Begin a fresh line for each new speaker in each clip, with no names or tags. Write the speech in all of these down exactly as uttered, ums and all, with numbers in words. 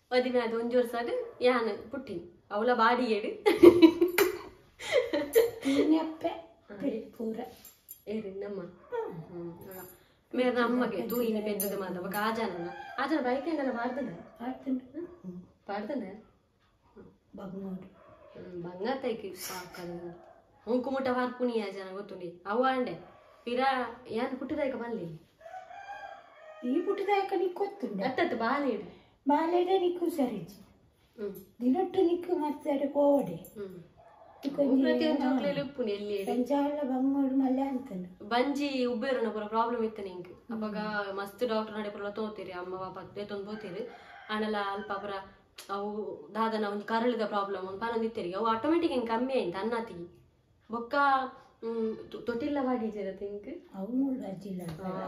వదిన అది ಒಂಜಿ ವರ್ಷ ಯಾನ್ ಪುಟ್ಟಿನಿ ಅವಳ ಬಾಡಿ ಏಡು
ತಿನ್ನಪ್ಪೆ ಪೂರ
ಏರಿ ನಮ್ಮ ಮೇರ ನಮ್ಮಗೆ ತೂ ಇನಿ ಪೆದ್ದದ ಮಾತ ಬಕ ಆಜಾನ ಆಜಾನ ಬೈಕ್ ಎಂಗಲ ಮಾಡ್ತದ
ಮಾಡ್ತಂಡ
ಪಾಡ್ತಂಡ
ಬಂಗೋಡು
ಬಂಗಾತೈಕಿ ಪಾಕದ ಹುಂಕುಮುಟ ವಾರ್ಪುನಿ ಆಜಾನ ಗೊತ್ತುಂಡಿ ಅವ ಅಂಡೆ ಪಿರಾ ಯಾನ್ ಪುಟ್ಟದಾಯ್ಕ ಬಲ್ಲಿ
ಈ ಪುಟ್ಟದಾಯ್ಕ ನೀ ಗೊತ್ತುಂಡ
ಅತ್ತತ್ತು ಬಾಲೇಡು
ಬಾಲೆಡೆ ನಿಕ್ಕು ಸರಿಜಿ ದಿನೊಟ್ಟು ನಿಕ್ಕು ಮತ್ತೆ ಕೋವಡೆ ಪಂಚಾಲ ಬಂಗೋಡು ಮಲ್ಲೆ ಅಂತನು
ಬಂಜಿ ಉಬ್ಬೇರನ ಪೂರ ಪ್ರಾಬ್ಲಮ್ ಇತ್ತು ನಿಂಗೆ ಅವಾಗ ಮಸ್ತ್ ಡಾಕ್ಟರ್ ನಡೆ ಪೂರ ತೋತೀರಿ ಅಮ್ಮ ಪಾಪ ಎತ್ತೊಂದು ಹೋತೀರಿ ಆನೆಲ್ಲ ಅಲ್ಪ ಪೂರ ಅವು ದಾದನ ಒಂದು ಕರಳಿದ ಪ್ರಾಬ್ಲಮ್ ಒಂದು ಪನಂದಿತ್ತೇರಿ ಅವು ಆಟೋಮೆಟಿಕ್ ಹಿಂಗೆ ಕಮ್ಮಿ ಆಯ್ತು ಅನ್ನತಿ ಬೊಕ್ಕ ತೊಟ್ಟಿಲ್ಲ ಬಾಡಿದ್ದೀರ ತಿಂಕ್
ಅವು ಅಜ್ಜಿಲ್ಲ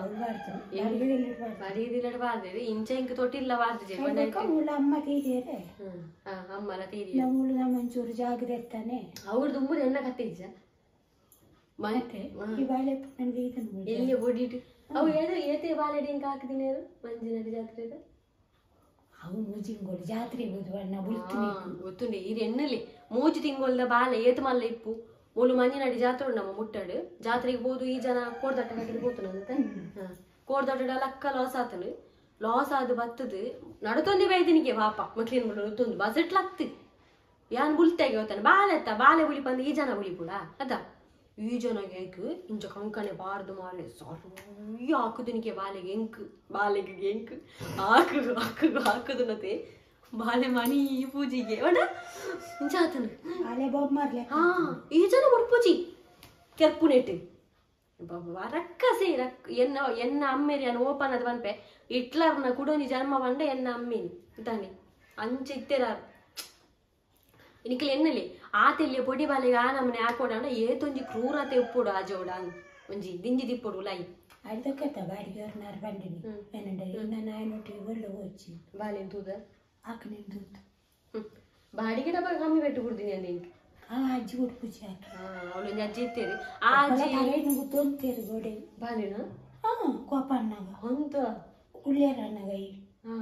ಬಾಡಿದಿಲ್ಲ ಬಾರ್ದೇರಿ ಇಂಚ ಹಿಂಗೆ ತೊಟ್ಟಿಲ್ಲ ಬಾರ್ದಿದೆ
ಅಮ್ಮ ತೀರಿಯರೆ
ಅಮ್ಮಲ ತೀರಿ
ನಮ್ಮೂಳು ನಮ್ಮಂಚೂರು ಜಾಗ್ರೆ ಎತ್ತಾನೆ
ಅವ್ರದ್ದು ಉಮ್ಮದು ಎಣ್ಣ ಕತ್ತಿದ್ಜ
ಮತ್ತೆ ಈ ಬಾಳೆ ನನಗೆ ಇದನ್ನು
ಎಲ್ಲಿ ಓಡಿಟ್ಟು ಅವು ಏನ ಏತೆ ಬಾಳೆಡಿ ಹಿಂಗೆ ಹಾಕಿದೀನಿ ಅದು ಮಂಜಿನಡಿ ಜಾತ್ರೆದ
ಅವು ಮೂಜಿಂಗೋಳು ಜಾತ್ರೆ ಬಣ್ಣ ಬುಳ್ತೀನಿ
ಗೊತ್ತುಂಡಿ ಇದು ಎಣ್ಣಲಿ ಮೂಜು ತಿಂಗೊಳ್ದ ಬಾಳೆ ಏತು ಮಲ್ಲ ಇಪ್ಪು ಮೂಲು ಮಂಜಿನಡಿ ಜಾತ್ರೆ ಉಂಡು ನಮ್ಮ ಮುಟ್ಟಾಡು ಜಾತ್ರೆಗೆ ಹೋದು ಈ ಜನ ಕೋಡ್ದಟ್ಟ ಕಟ್ಟಿಗೆ ಹೋತನಂತೆ ಕೋಡ್ದಟ್ಟ ಲಕ್ಕ ಲಾಸ್ ಆತನು ಲಾಸ್ ಆದ ಬತ್ತದು ನಡತೊಂದಿ ಬೈದಿನಿಗೆ ಪಾಪ ಮಕ್ಳಿನ ನಡತೊಂದು ಬಸಟ್ಲಾಗ್ತಿ ಯಾನ್ ಬುಲ್ತಾಗಿ ಹೋಗ್ತಾನೆ ಬಾಳೆ ಅತ್ತ ಬಾಳೆ ಬುಳಿ ಬಂದು ಈ ಜನ ಬುಳಿ ಕೂಡ ಅದ ಈ ಜನಗೆ ಐಕು ಇಂಚ ಕಂಕಣೆ ಬಾರ್ದು ಮಾಲೆ ಸರಿ ಹಾಕುದನಿಗೆ ಬಾಲೆಗೆ ಎಂಕ್ ಬಾಲೆಗೆ ಎಂಕ್ ಹಾಕುದು ಹಾಕುದು ಹಾಕುದು ನತೆ ಬಾಳೆ ಮಣಿ ಈ ಪೂಜೆಗೆ ಒಡ ಇಂಚ ಆತನು ಹಾ ಈ ಜನ ಬಡ್ ಪೂಜಿ ಕೆರ್ಪು ನೆಟ್ಟು ಬಾಬಾ ರಕ್ಕಸೆ ರಕ್ ಎನ್ನ ಎನ್ನ ಅಮ್ಮೇರಿ ಅನ್ನ ಓಪನ್ ಅದು ಬನ್ಪೆ ಹಿಟ್ಲರ್ನ ಕುಡೋನಿ ಜನ್ಮ ಬಂಡ ಎನ್ನ ಅಮ್ಮೇನಿ ಇದ್ದಾನೆ ಅಂಚ ಇತ್ತೇರಾರು ನಿಖಿಲ್ ಎನ್ನಲಿ ಆತೆಲ್ಲಿಯ ಪೊಡಿ ಬಾಲೆಗೆ ಆ ನಮ್ಮನೆ ಹಾಕೋಡ ಏತೊಂಜಿ ಕ್ರೂರತೆ ಉಪ್ಪುಡು ಆ ಜೋಡ ಒಂಜಿ ದಿಂಜಿ ದಿಪ್ಪುಡು ಲೈ
ಅಡ್ದಕ್ಕತ್ತ ಬಾಡಿಗೆ ಅವ್ರನ್ನ ಬಂಡಿನಿ ಏನಂಡ ನನ್ನ ನಾಯನೊಟ್ಟಿಗೆ ಒಳ್ಳೆ ಹೋಚಿ
ಬಾಲೆ ತೂದ
ಆಕನೆ ತೂದ
ಹ್ಮ್ ಬಾಡಿಗೆ ಡಬ್ಬ ಕಮ್ಮಿ ಬೆಟ್ಟು ಕೊಡ್ತೀನಿ ಅಂದ ನಿನ್ಗೆ
ಆ ಅಜ್ಜಿ ಕೊಟ್ಟು ಪೂಜೆ ಹಾಕಿ
ಅವಳೊಂದು ಅಜ್ಜಿ ಇರ್ತೀರಿ ಆ ಅಜ್ಜಿ
ಏನು ತೊಂತೇರಿ ಗೋಡೆ
ಬಾಲೆನ
ಹಾ ಕೋಪ ಅಣ್ಣಗ
ಹೊಂತ
ಉಳ್ಳ್ಯಾರ ಅಣ್ಣಗ ಈ
ಹಾ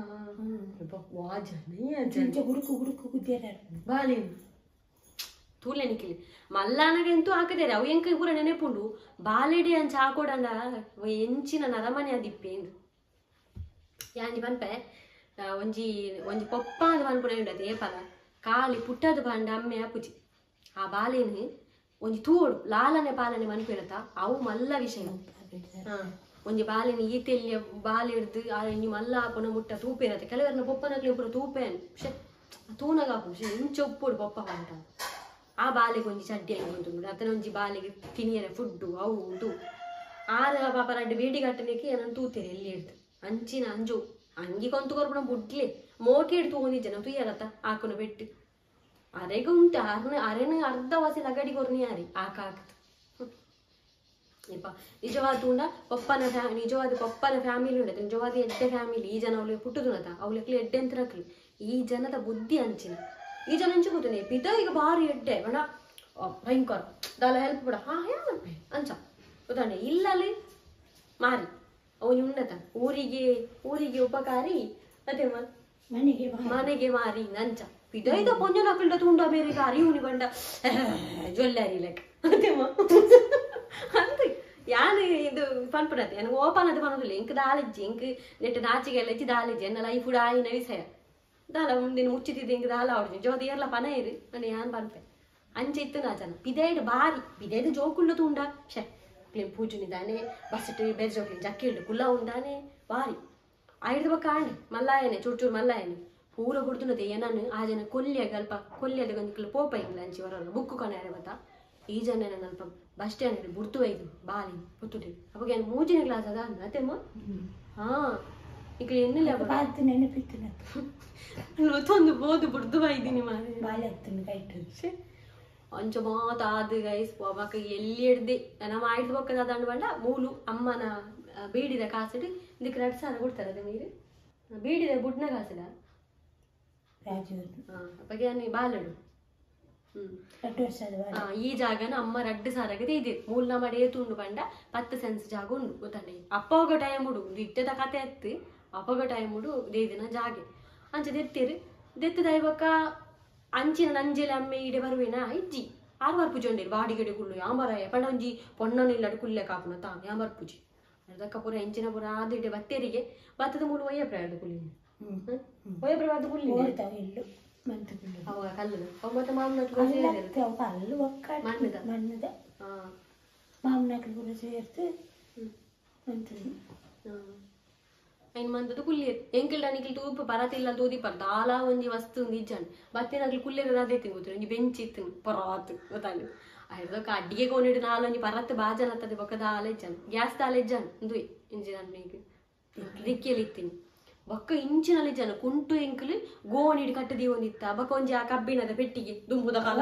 ಗುಡುಕು ಗುಡುಕು ಗುದ್ದೇರ
ಬಾಲೆ ತೂಲೆ ನಿಖಿಲಿ ಮಲ್ಲಾನಗೆಂತೂ ಹಾಕಿದಾರೆ ಅವು ಎಂಕ ಪೂರ ನೆನೆಪುಂಡು ಬಾಲೆಡಿ ಅಂಚ ಹಾಕೋಡಂಡ ಎಂಚಿನ ನರಮನೆ ಅದಿಪ್ಪೇಂದು ಯಾನಿ ಬನ್ಪೆ ಒಂಜಿ ಒಂಜಿ ಪೊಪ್ಪ ಅದು ಬನ್ಪುಣ ಉಂಡದು ಏಪಲ ಕಾಲಿ ಪುಟ್ಟದು ಬಂಡ ಅಮ್ಮೆ ಅಪ್ಪುಜಿ ಆ ಬಾಲೆನು ಒಂಜಿ ತೂಡು ಲಾಲನೆ ಪಾಲನೆ ಮನ್ಪಿರತ್ತ ಅವು ಮಲ್ಲ ವಿಷಯ ಹಾ ಒಂಜಿ ಬಾಲೆನ ಈತೆಲ್ಲಿಯ ಬಾಲೆ ಹಿಡ್ದು ಆ ಇನ್ನು ಮಲ್ಲ ಹಾಕೋಣ ಮುಟ್ಟ ತೂಪೆ ಇರತ್ತೆ ಕೆಲವರನ್ನ ಪೊಪ್ಪನಕ್ಲಿ ಪೂರ ತೂಪೇನು ಶೆ ತೂನಾಗ ಹಾಕು ಶೆ ಇಂಚ ಉಪ್ಪುಡು ಪೊಪ್ಪ ಬಂಟ ಆ ಬಾಲೆಗೆ ಒಂಜಿ ಚಡ್ಡಿ ಆಗಿ ಬಂತು ಅತನ ಒಂಜಿ ಬಾಲೆಗೆ ತಿನಿಯರೆ ಫುಡ್ಡು ಅವು ಉಂಟು ಆರ ಪಾಪ ರಡ್ಡು ಬೇಡಿ ಕಟ್ಟಲಿಕ್ಕೆ ಏನನ್ನು ತೂತೇರಿ ಎಲ್ಲಿ ಹಿಡ್ದು ಅಂಚಿನ ಅಂಜು ಅಂಗಿ ಕೊಂತು ಕೊರ್ಪಣ ಬುಡ್ಲೆ ಮೋಕೆ ಹಿಡ್ದು ತಗೊಂಡಿದ್ದೆ ನಾವು ತುಯ್ಯರತ್ತ ಹಾಕೋಣ ಬೆಟ್ಟು ಅರೆಗೆ ಉಂಟು ಅರ್ನ ಅರೆನ ಅರ್ಧ ವಾಸಿ ಲಗಡಿ ಕೊರ್ನಿ ಯಾರಿ ಆಕ ಹಾಕ್ತು ಇಪ್ಪ ನಿಜವಾದ ಉಂಡ ಪಪ್ಪನ ಫ್ಯಾ ನಿಜವಾದ ಪಪ್ಪನ ಫ್ಯಾಮಿಲಿ ಉಂಡತ್ತೆ ನಿಜವಾದ ಎಡ್ಡೆ ಫ್ಯಾಮಿಲಿ ಈ ಜನ ಅವಳಿಗೆ ಪುಟ್ಟದುನತ ಅವಳಿಗೆ ಎಡ್ಡೆ ಅಂತ ರಕ್ಲಿ ಈ ಜನದ ಬುದ್ಧಿ ಅಂಚಿನ ಈ ಜನ ಅಂಚು ಕೂತನೆ ಪಿತ ಈಗ ಭಾರಿ ಎಡ್ಡೆ ಬೇಡ ಭಯಂಕರ ದಾಲ ಹೆಲ್ಪ್ ಬಿಡ ಹಾ ಹೇಳಪ್ಪೆ ಅಂಚ ಗೊತ್ತಾನೆ ಇಲ್ಲಲ್ಲಿ ಮಾರಿ ಅವನು ಉನ್ನತ ಊರಿಗೆ ಊರಿಗೆ ಉಪಕಾರಿ ಅದೇ
ಮನೆಗೆ
ಮನೆಗೆ ಮಾರಿ ಅಂಚ ಪಿತ ಇದ ಪೊಂಜನ ಪಿಲ್ಡ ತುಂಡ ಬೇರೆ ಕಾರಿ ಇವನಿ ಬಂಡ ಜ್ವೆಲ್ಲರಿ ಲೆಕ್ಕ ಅದೇ ಅಂತ ಯಾನು ಇದು ಪನ್ಪುಡತ್ತೆ ನನಗೆ ಓಪನ್ ಅದು ಪನ್ನೋದಿಲ್ಲ ಇಂಕ ದಾಲಿಜ್ಜಿ ಇಂಕ ನೆಟ್ಟು ನಾಚಿಗೆಲ್ಲ ಇಚ್ಚಿ ದಾಲಿಜ್ಜಿ ಎನ್ನ ಲೈಫ್ ಆಯಿನ ವಿಷಯ ದಾಲ ಮುಂದಿನ ಮುಚ್ಚಿತಿದ್ದು ಇಂಕ ದಾಲ ಆಡ್ತೀನಿ ಜೋದಿ ಏರ್ಲ ಪನ ಇರು ನಾನು ಯಾನ್ ಪನ್ಪೆ ಅಂಚೆ ಇತ್ತು ನಾ ಜನ ಪಿದೇಡು ಬಾರಿ ಪಿದೇದು ಜೋಕುಳ್ಳು ತುಂಡ ಶೆ ಕ್ಲೀನ್ ಪೂಜುನಿದ್ದಾನೆ ಬಸ್ಸಿಟ್ಟು ಬೇರೆ ಜೋಕ್ಲಿನ್ ಜಕ್ಕಿಳ್ಳು ಕುಲ್ಲ ಉಂದಾನೆ ಬಾರಿ ಐದು ಬಕ್ಕ ಆಂಡೆ ಮಲ್ಲಾಯನೆ ಚೂರು ಚೂರು ಮಲ್ಲಾಯನೆ ಪೂರ ಹುಡ್ದುನದೆ ಏನನ್ನು ಆ ಜನ ಕೊಲ್ಲಿಯಾಗ ಅಲ್ಪ ಕೊಲ್ಲಿಯದ ಒಂದು ಪೋಪ ಇಲ್ಲ ಅಂಚಿ ಹೊರ ಬುಕ್ಕು ಕಣಾರೆ ಗೊತ್ತಾ ಈ ಜನ ನನ್ನ ಅಲ್ಪ ಬಸ್ ಸ್ಟ್ಯಾಂಡ್ ಬುಡ್ತು ಐದು ಬಾಲಿ ಪುತ್ತುಟಿ ಅವಾಗ ಏನು ಮೂಜಿನ ಗ್ಲಾಸ್ ಅದ ಅತ್ತೇಮ್ಮ ಹಾ ಈಗ ಎನ್ನಿಲ್ಲ ನೆನಪಿತ್ತು ಬೋದು ಬುಡ್ದು ಇದ್ದೀನಿ ಮಾರಿ
ಬಾಳೆ ಹತ್ತು ಕೈಟ್ಟು
ಅಂಚ ಮಾತ ಆದ ಗೈಸ್ ಮಕ್ಕ ಎಲ್ಲಿ ಹಿಡ್ದೆ ನಮ್ಮ ಆಯ್ತು ಬಕ್ಕದ ದಂಡ ಬಂಡ ಮೂಲು ಅಮ್ಮನ ಬೀಡಿದ ಕಾಸಿಡು ಇದಕ್ಕೆ ಎರಡು ಸಾವಿರ ಕೊಡ್ತಾರೆ ಅದ ನೀರು ಬೀಡಿದ ಬುಡ್ನ ಕಾಸಿಡ
ರಾಜು
ಹಾ ಬಗ್ಗೆ ನೀ ಬಾಲಡು ಹ್ಮ್ ಈ ಜಾಗನ ಅಮ್ಮ ರಡ್ಡು ಸಾರಾಗದೆ ಇದೆ ಮೂಲ್ನ ಮಡೆ ತುಂಡು ಬಂಡ ಪತ್ತು ಸೆನ್ಸ್ ಜಾಗ ಉಂಡು ಗೊತ್ತಂಡೆ ಅಪ್ಪಗ ಟೈಮ್ ಉಡು ಇಟ್ಟದ ಕತೆ ಎತ್ತು ಅಪ್ಪಗ ಟೈಮ್ ಉಡು ದೇ ದಿನ ಜಾಗೆ ಅಂಚ ದೆತ್ತೇರು ದೆತ್ತದ ಇವಕ್ಕ ಅಂಚಿನ ನಂಜೆಲೆ ಅಮ್ಮೆ ಇಡೆ ಬರುವೇನ ಇಜ್ಜಿ ಆರು ಬಾರ್ ಪೂಜೆ ಉಂಡೇರು ಬಾಡಿಗೆಡೆ ಕುಳ್ಳು ಯಾಂಬರಾಯ ಪಂಡ ಒಂಜಿ ಪೊಣ್ಣನ ಇಲ್ಲಡು ಕುಲ್ಲೆ ಕಾಪುನ ತಾ ಯಾಂಬರ್ ಪೂಜೆ ಅದಕ್ಕ ಪುರ ಎಂಚಿನ ಪುರ ಆದಿಡೆ ಬತ್ತೇರಿಗೆ ಬತ್ತದ ಮೂಲು ಒಯ್ಯ ಪ್ರಾಯದ ಕುಲ್ಲಿ ಒಯ್ಯ ಪ್ರಾಯದ ಕುಲ್ಲಿ
ಇಲ್ಲು ಮಂತು ಕುಳ್ಳು
ಅವಾಗ ಕಲ್ಲು ಅವ ಮತ್ತೆ ಮಾಮನಟ್ಟು
ಕಲ್ಲು ಒಕ್ಕ
ಮಣ್ಣದ
ಮಣ್ಣದ ಮಾಮನಟ್ಟು ಪುರ ಸೇರ್ತು ಮಂತು
ಐನ್ ಮಂತದ ಕುಲ್ಲಿಯರ್ ಎಂಕಿಲ್ ಡನಿಕಿಲ್ ತೂಪ ಪರತಿಲ್ಲ ತೂದಿ ಪರ್ ದಾಲ ಒಂಜಿ ವಸ್ತು ನಿಜ್ಜನ್ ಬತ್ತಿನಕ್ಲಿ ಕುಲ್ಲಿಯರ್ ಅದೇ ತಿಂಗುತ್ತಾರೆ ಒಂಜಿ ಬೆಂಚ್ ಇತ್ತು ಪರಾತ್ ಗೊತ್ತಾಂಡು ಐದಕ್ಕ ಅಡ್ಡಿಗೆ ಕೊಂಡಿಡು ನಾಲ್ ಒಂಜಿ ಪರತ್ ಬಾಜನ್ ಹತ್ತದೆ ಬೊಕ್ಕ ದಾಲ ಇಜ್ಜನ್ ಗ್ಯಾಸ್ ದಾಲ ಇಜ್ಜನ್ ಇಂದುಯ್ ಇಂಜಿನ ಈಗ ದಿಕ್ಕಿಯಲ್ಲಿ ಇತ್ತೀನಿ ಬೊಕ್ಕ ಇಂಚಿನಲ್ಲಿ ಇಜ್ಜನ್ ಕುಂಟು ಎಂಕಿಲ್ ಗೋಣಿಡು ಕಟ್ಟದಿ ಒಂದಿತ್ತ ಬೊಕ್ಕ ಒಂಜಿ ಆ ಕಬ್ಬಿಣದ ಪೆಟ್ಟಿಗೆ ದುಂಬುದ ಕಾಲ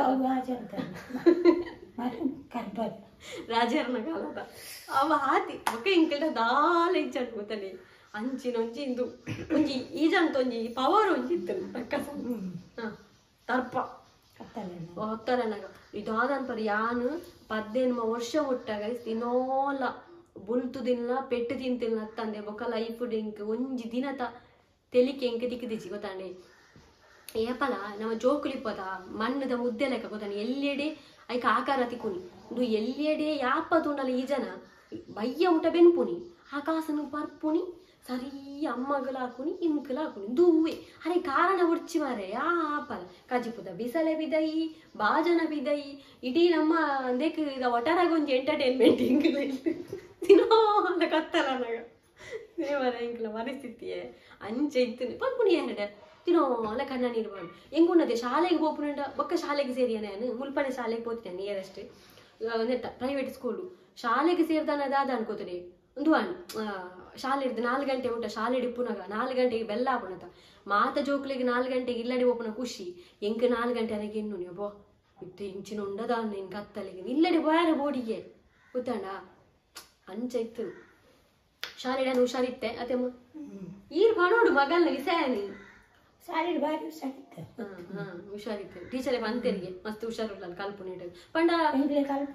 ರಾಜರ್ನ ಕಾಲದ ಅವ ಹಾತಿ ಬೊಕ್ಕ ಎಂಕಿಲ್ಡ ದಾಲ ಇಜ್ಜನ್ ಗೊತ್ತನೆ ಅಂಚಿನ ಒಂಜಿ ಇಂದು ಒಂಜಿ ಈಜಂತ ಒಂಜಿ ಪವರ್ ಒಂಜಿ ಇತ್ತು ರಕ್ಕಸ ತರ್ಪ ಹೊತ್ತರನಾಗ ಇದಾದನ್ಪರ ಯಾನು ಪದ್ದೇನು ವರ್ಷ ಹುಟ್ಟಾಗ ತಿನ್ನೋಲ್ಲ ಬುಲ್ತು ದಿನ ಪೆಟ್ಟು ತಿಂತಿಲ್ಲ ತಂದೆ ಬೊಕ್ಕ ಲೈಫ್ ಡೆಂಕ್ ಒಂಜಿ ದಿನತ ತೆಲಿಕೆ ಎಂಕ ತಿಕ್ಕಿದಿಚ್ಚಿ ಗೊತ್ತಾಂಡೆ ಏಪಲ ನಮ್ಮ ಜೋಕುಲಿಪ್ಪದ ಮಣ್ಣದ ಮುದ್ದೆ ಲೆಕ್ಕ ಗೊತ್ತಾನೆ ಎಲ್ಲೆಡೆ ಐಕ ಆಕಾರ ತಿಕ್ಕುನಿ ಇದು ಎಲ್ಲೆಡೆ ಯಾಪ ತುಂಡಲ್ಲ ಈ ಜನ ಬಯ್ಯ ಊಟ ಬೆನ್ಪುನಿ ಆಕಾಸನು ಪರ್ಪುನಿ ಸರಿ ಅಮ್ಮಗಲ ಹಾಕುನಿ ಇಂಕಲ ಹಾಕುನಿ ದೂವೆ ಅರೆ ಕಾರಣ ಉಡ್ಚಿ ಮಾರೆ ಯಾ ಆಪಲ ಕಜಿಪುದ ಬಿಸಲೆ ಬಿದೈ ಬಾಜನ ಬಿದೈ ಇಡೀ ನಮ್ಮ ಅಂದೇಕ್ ಇದ ಒಟಾರಾಗ ಒಂಜಿ ಎಂಟರ್ಟೈನ್ಮೆಂಟ್ ಇಂಕಲ ತಿನ್ನೋ ಅಂತ ಕತ್ತಲ ನನಗ ದೇವರ ಇಂಕಲ ಪರಿಸ್ಥಿತಿಯೇ ಅಂಚೆ ಇತ್ತು ಪನ್ಪುನಿ ಎರಡ ತಿನ್ನೋ ಅಲ್ಲ ಕಣ್ಣ ನೀರ್ಬಾರ್ದು ಹೆಂಗುಣ್ಣದೆ ಶಾಲೆಗೆ ಹೋಗ್ಪುಂಡ ಬೊಕ್ಕ ಶಾಲೆಗೆ ಸೇರಿಯ ನಾನು ಮುಲ್ಪನೆ ಶಾಲೆಗೆ ಹೋಗ್ತೇನೆ ನಿಯರೆಸ್ಟ್ ನೆತ್ತ ಪ್ರೈವೇಟ್ ಸ್ಕೂಲು ಶಾಲೆಗೆ ಸೇರ್ದಾನದಾದ ಅನ್ಕೋತೀನಿ ಒಂದು ಅಣ್ಣ ಶಾಲೆ ಹಿಡ್ದು ನಾಲ್ಕು ಗಂಟೆ ಊಟ ಶಾಲೆ ಡಿಪ್ಪುನಾಗ ನಾಲ್ಕು ಗಂಟೆಗೆ ಬೆಲ್ಲ ಹಾಪುಣತ ಮಾತ ಜೋಕ್ಲಿಗೆ ನಾಲ್ಕು ಗಂಟೆಗೆ ಇಲ್ಲಡೆ ಓಪನ ಖುಷಿ ಎಂಕ ನಾಲ್ಕು ಗಂಟೆ ಅನಗೆ ಇನ್ನು ನೀವು ಬೋ ಇತ್ತು ಇಂಚಿನ ಉಂಡದ ನಿನ್ ಕತ್ತಲಿಗೆ ಇಲ್ಲಡೆ ಬಾರ ಬೋಡಿಗೆ ಗೊತ್ತಣ್ಣ ಅಂಚ ಇತ್ತು ಶಾಲೆ ನಾನು ಹುಷಾರಿತ್ತೆ ಅತ್ತೆ ಈರ್ ನೋಡು ಮಗಲ್ನ ವಿಷಯನಿ
ಶಾಲೆ ಬಾರಿ ಹುಷಾರಿತ್ತೆ
ಹಾ ಹುಷಾರಿತ್ತು ಟೀಚರೇ ಬಂತೆರಿಗೆ ಮಸ್ತ್ ಹುಷಾರಿಲ್ಲ ಕಲ್ಪನೆ ಪಂಡ
ಕಲ್ಪ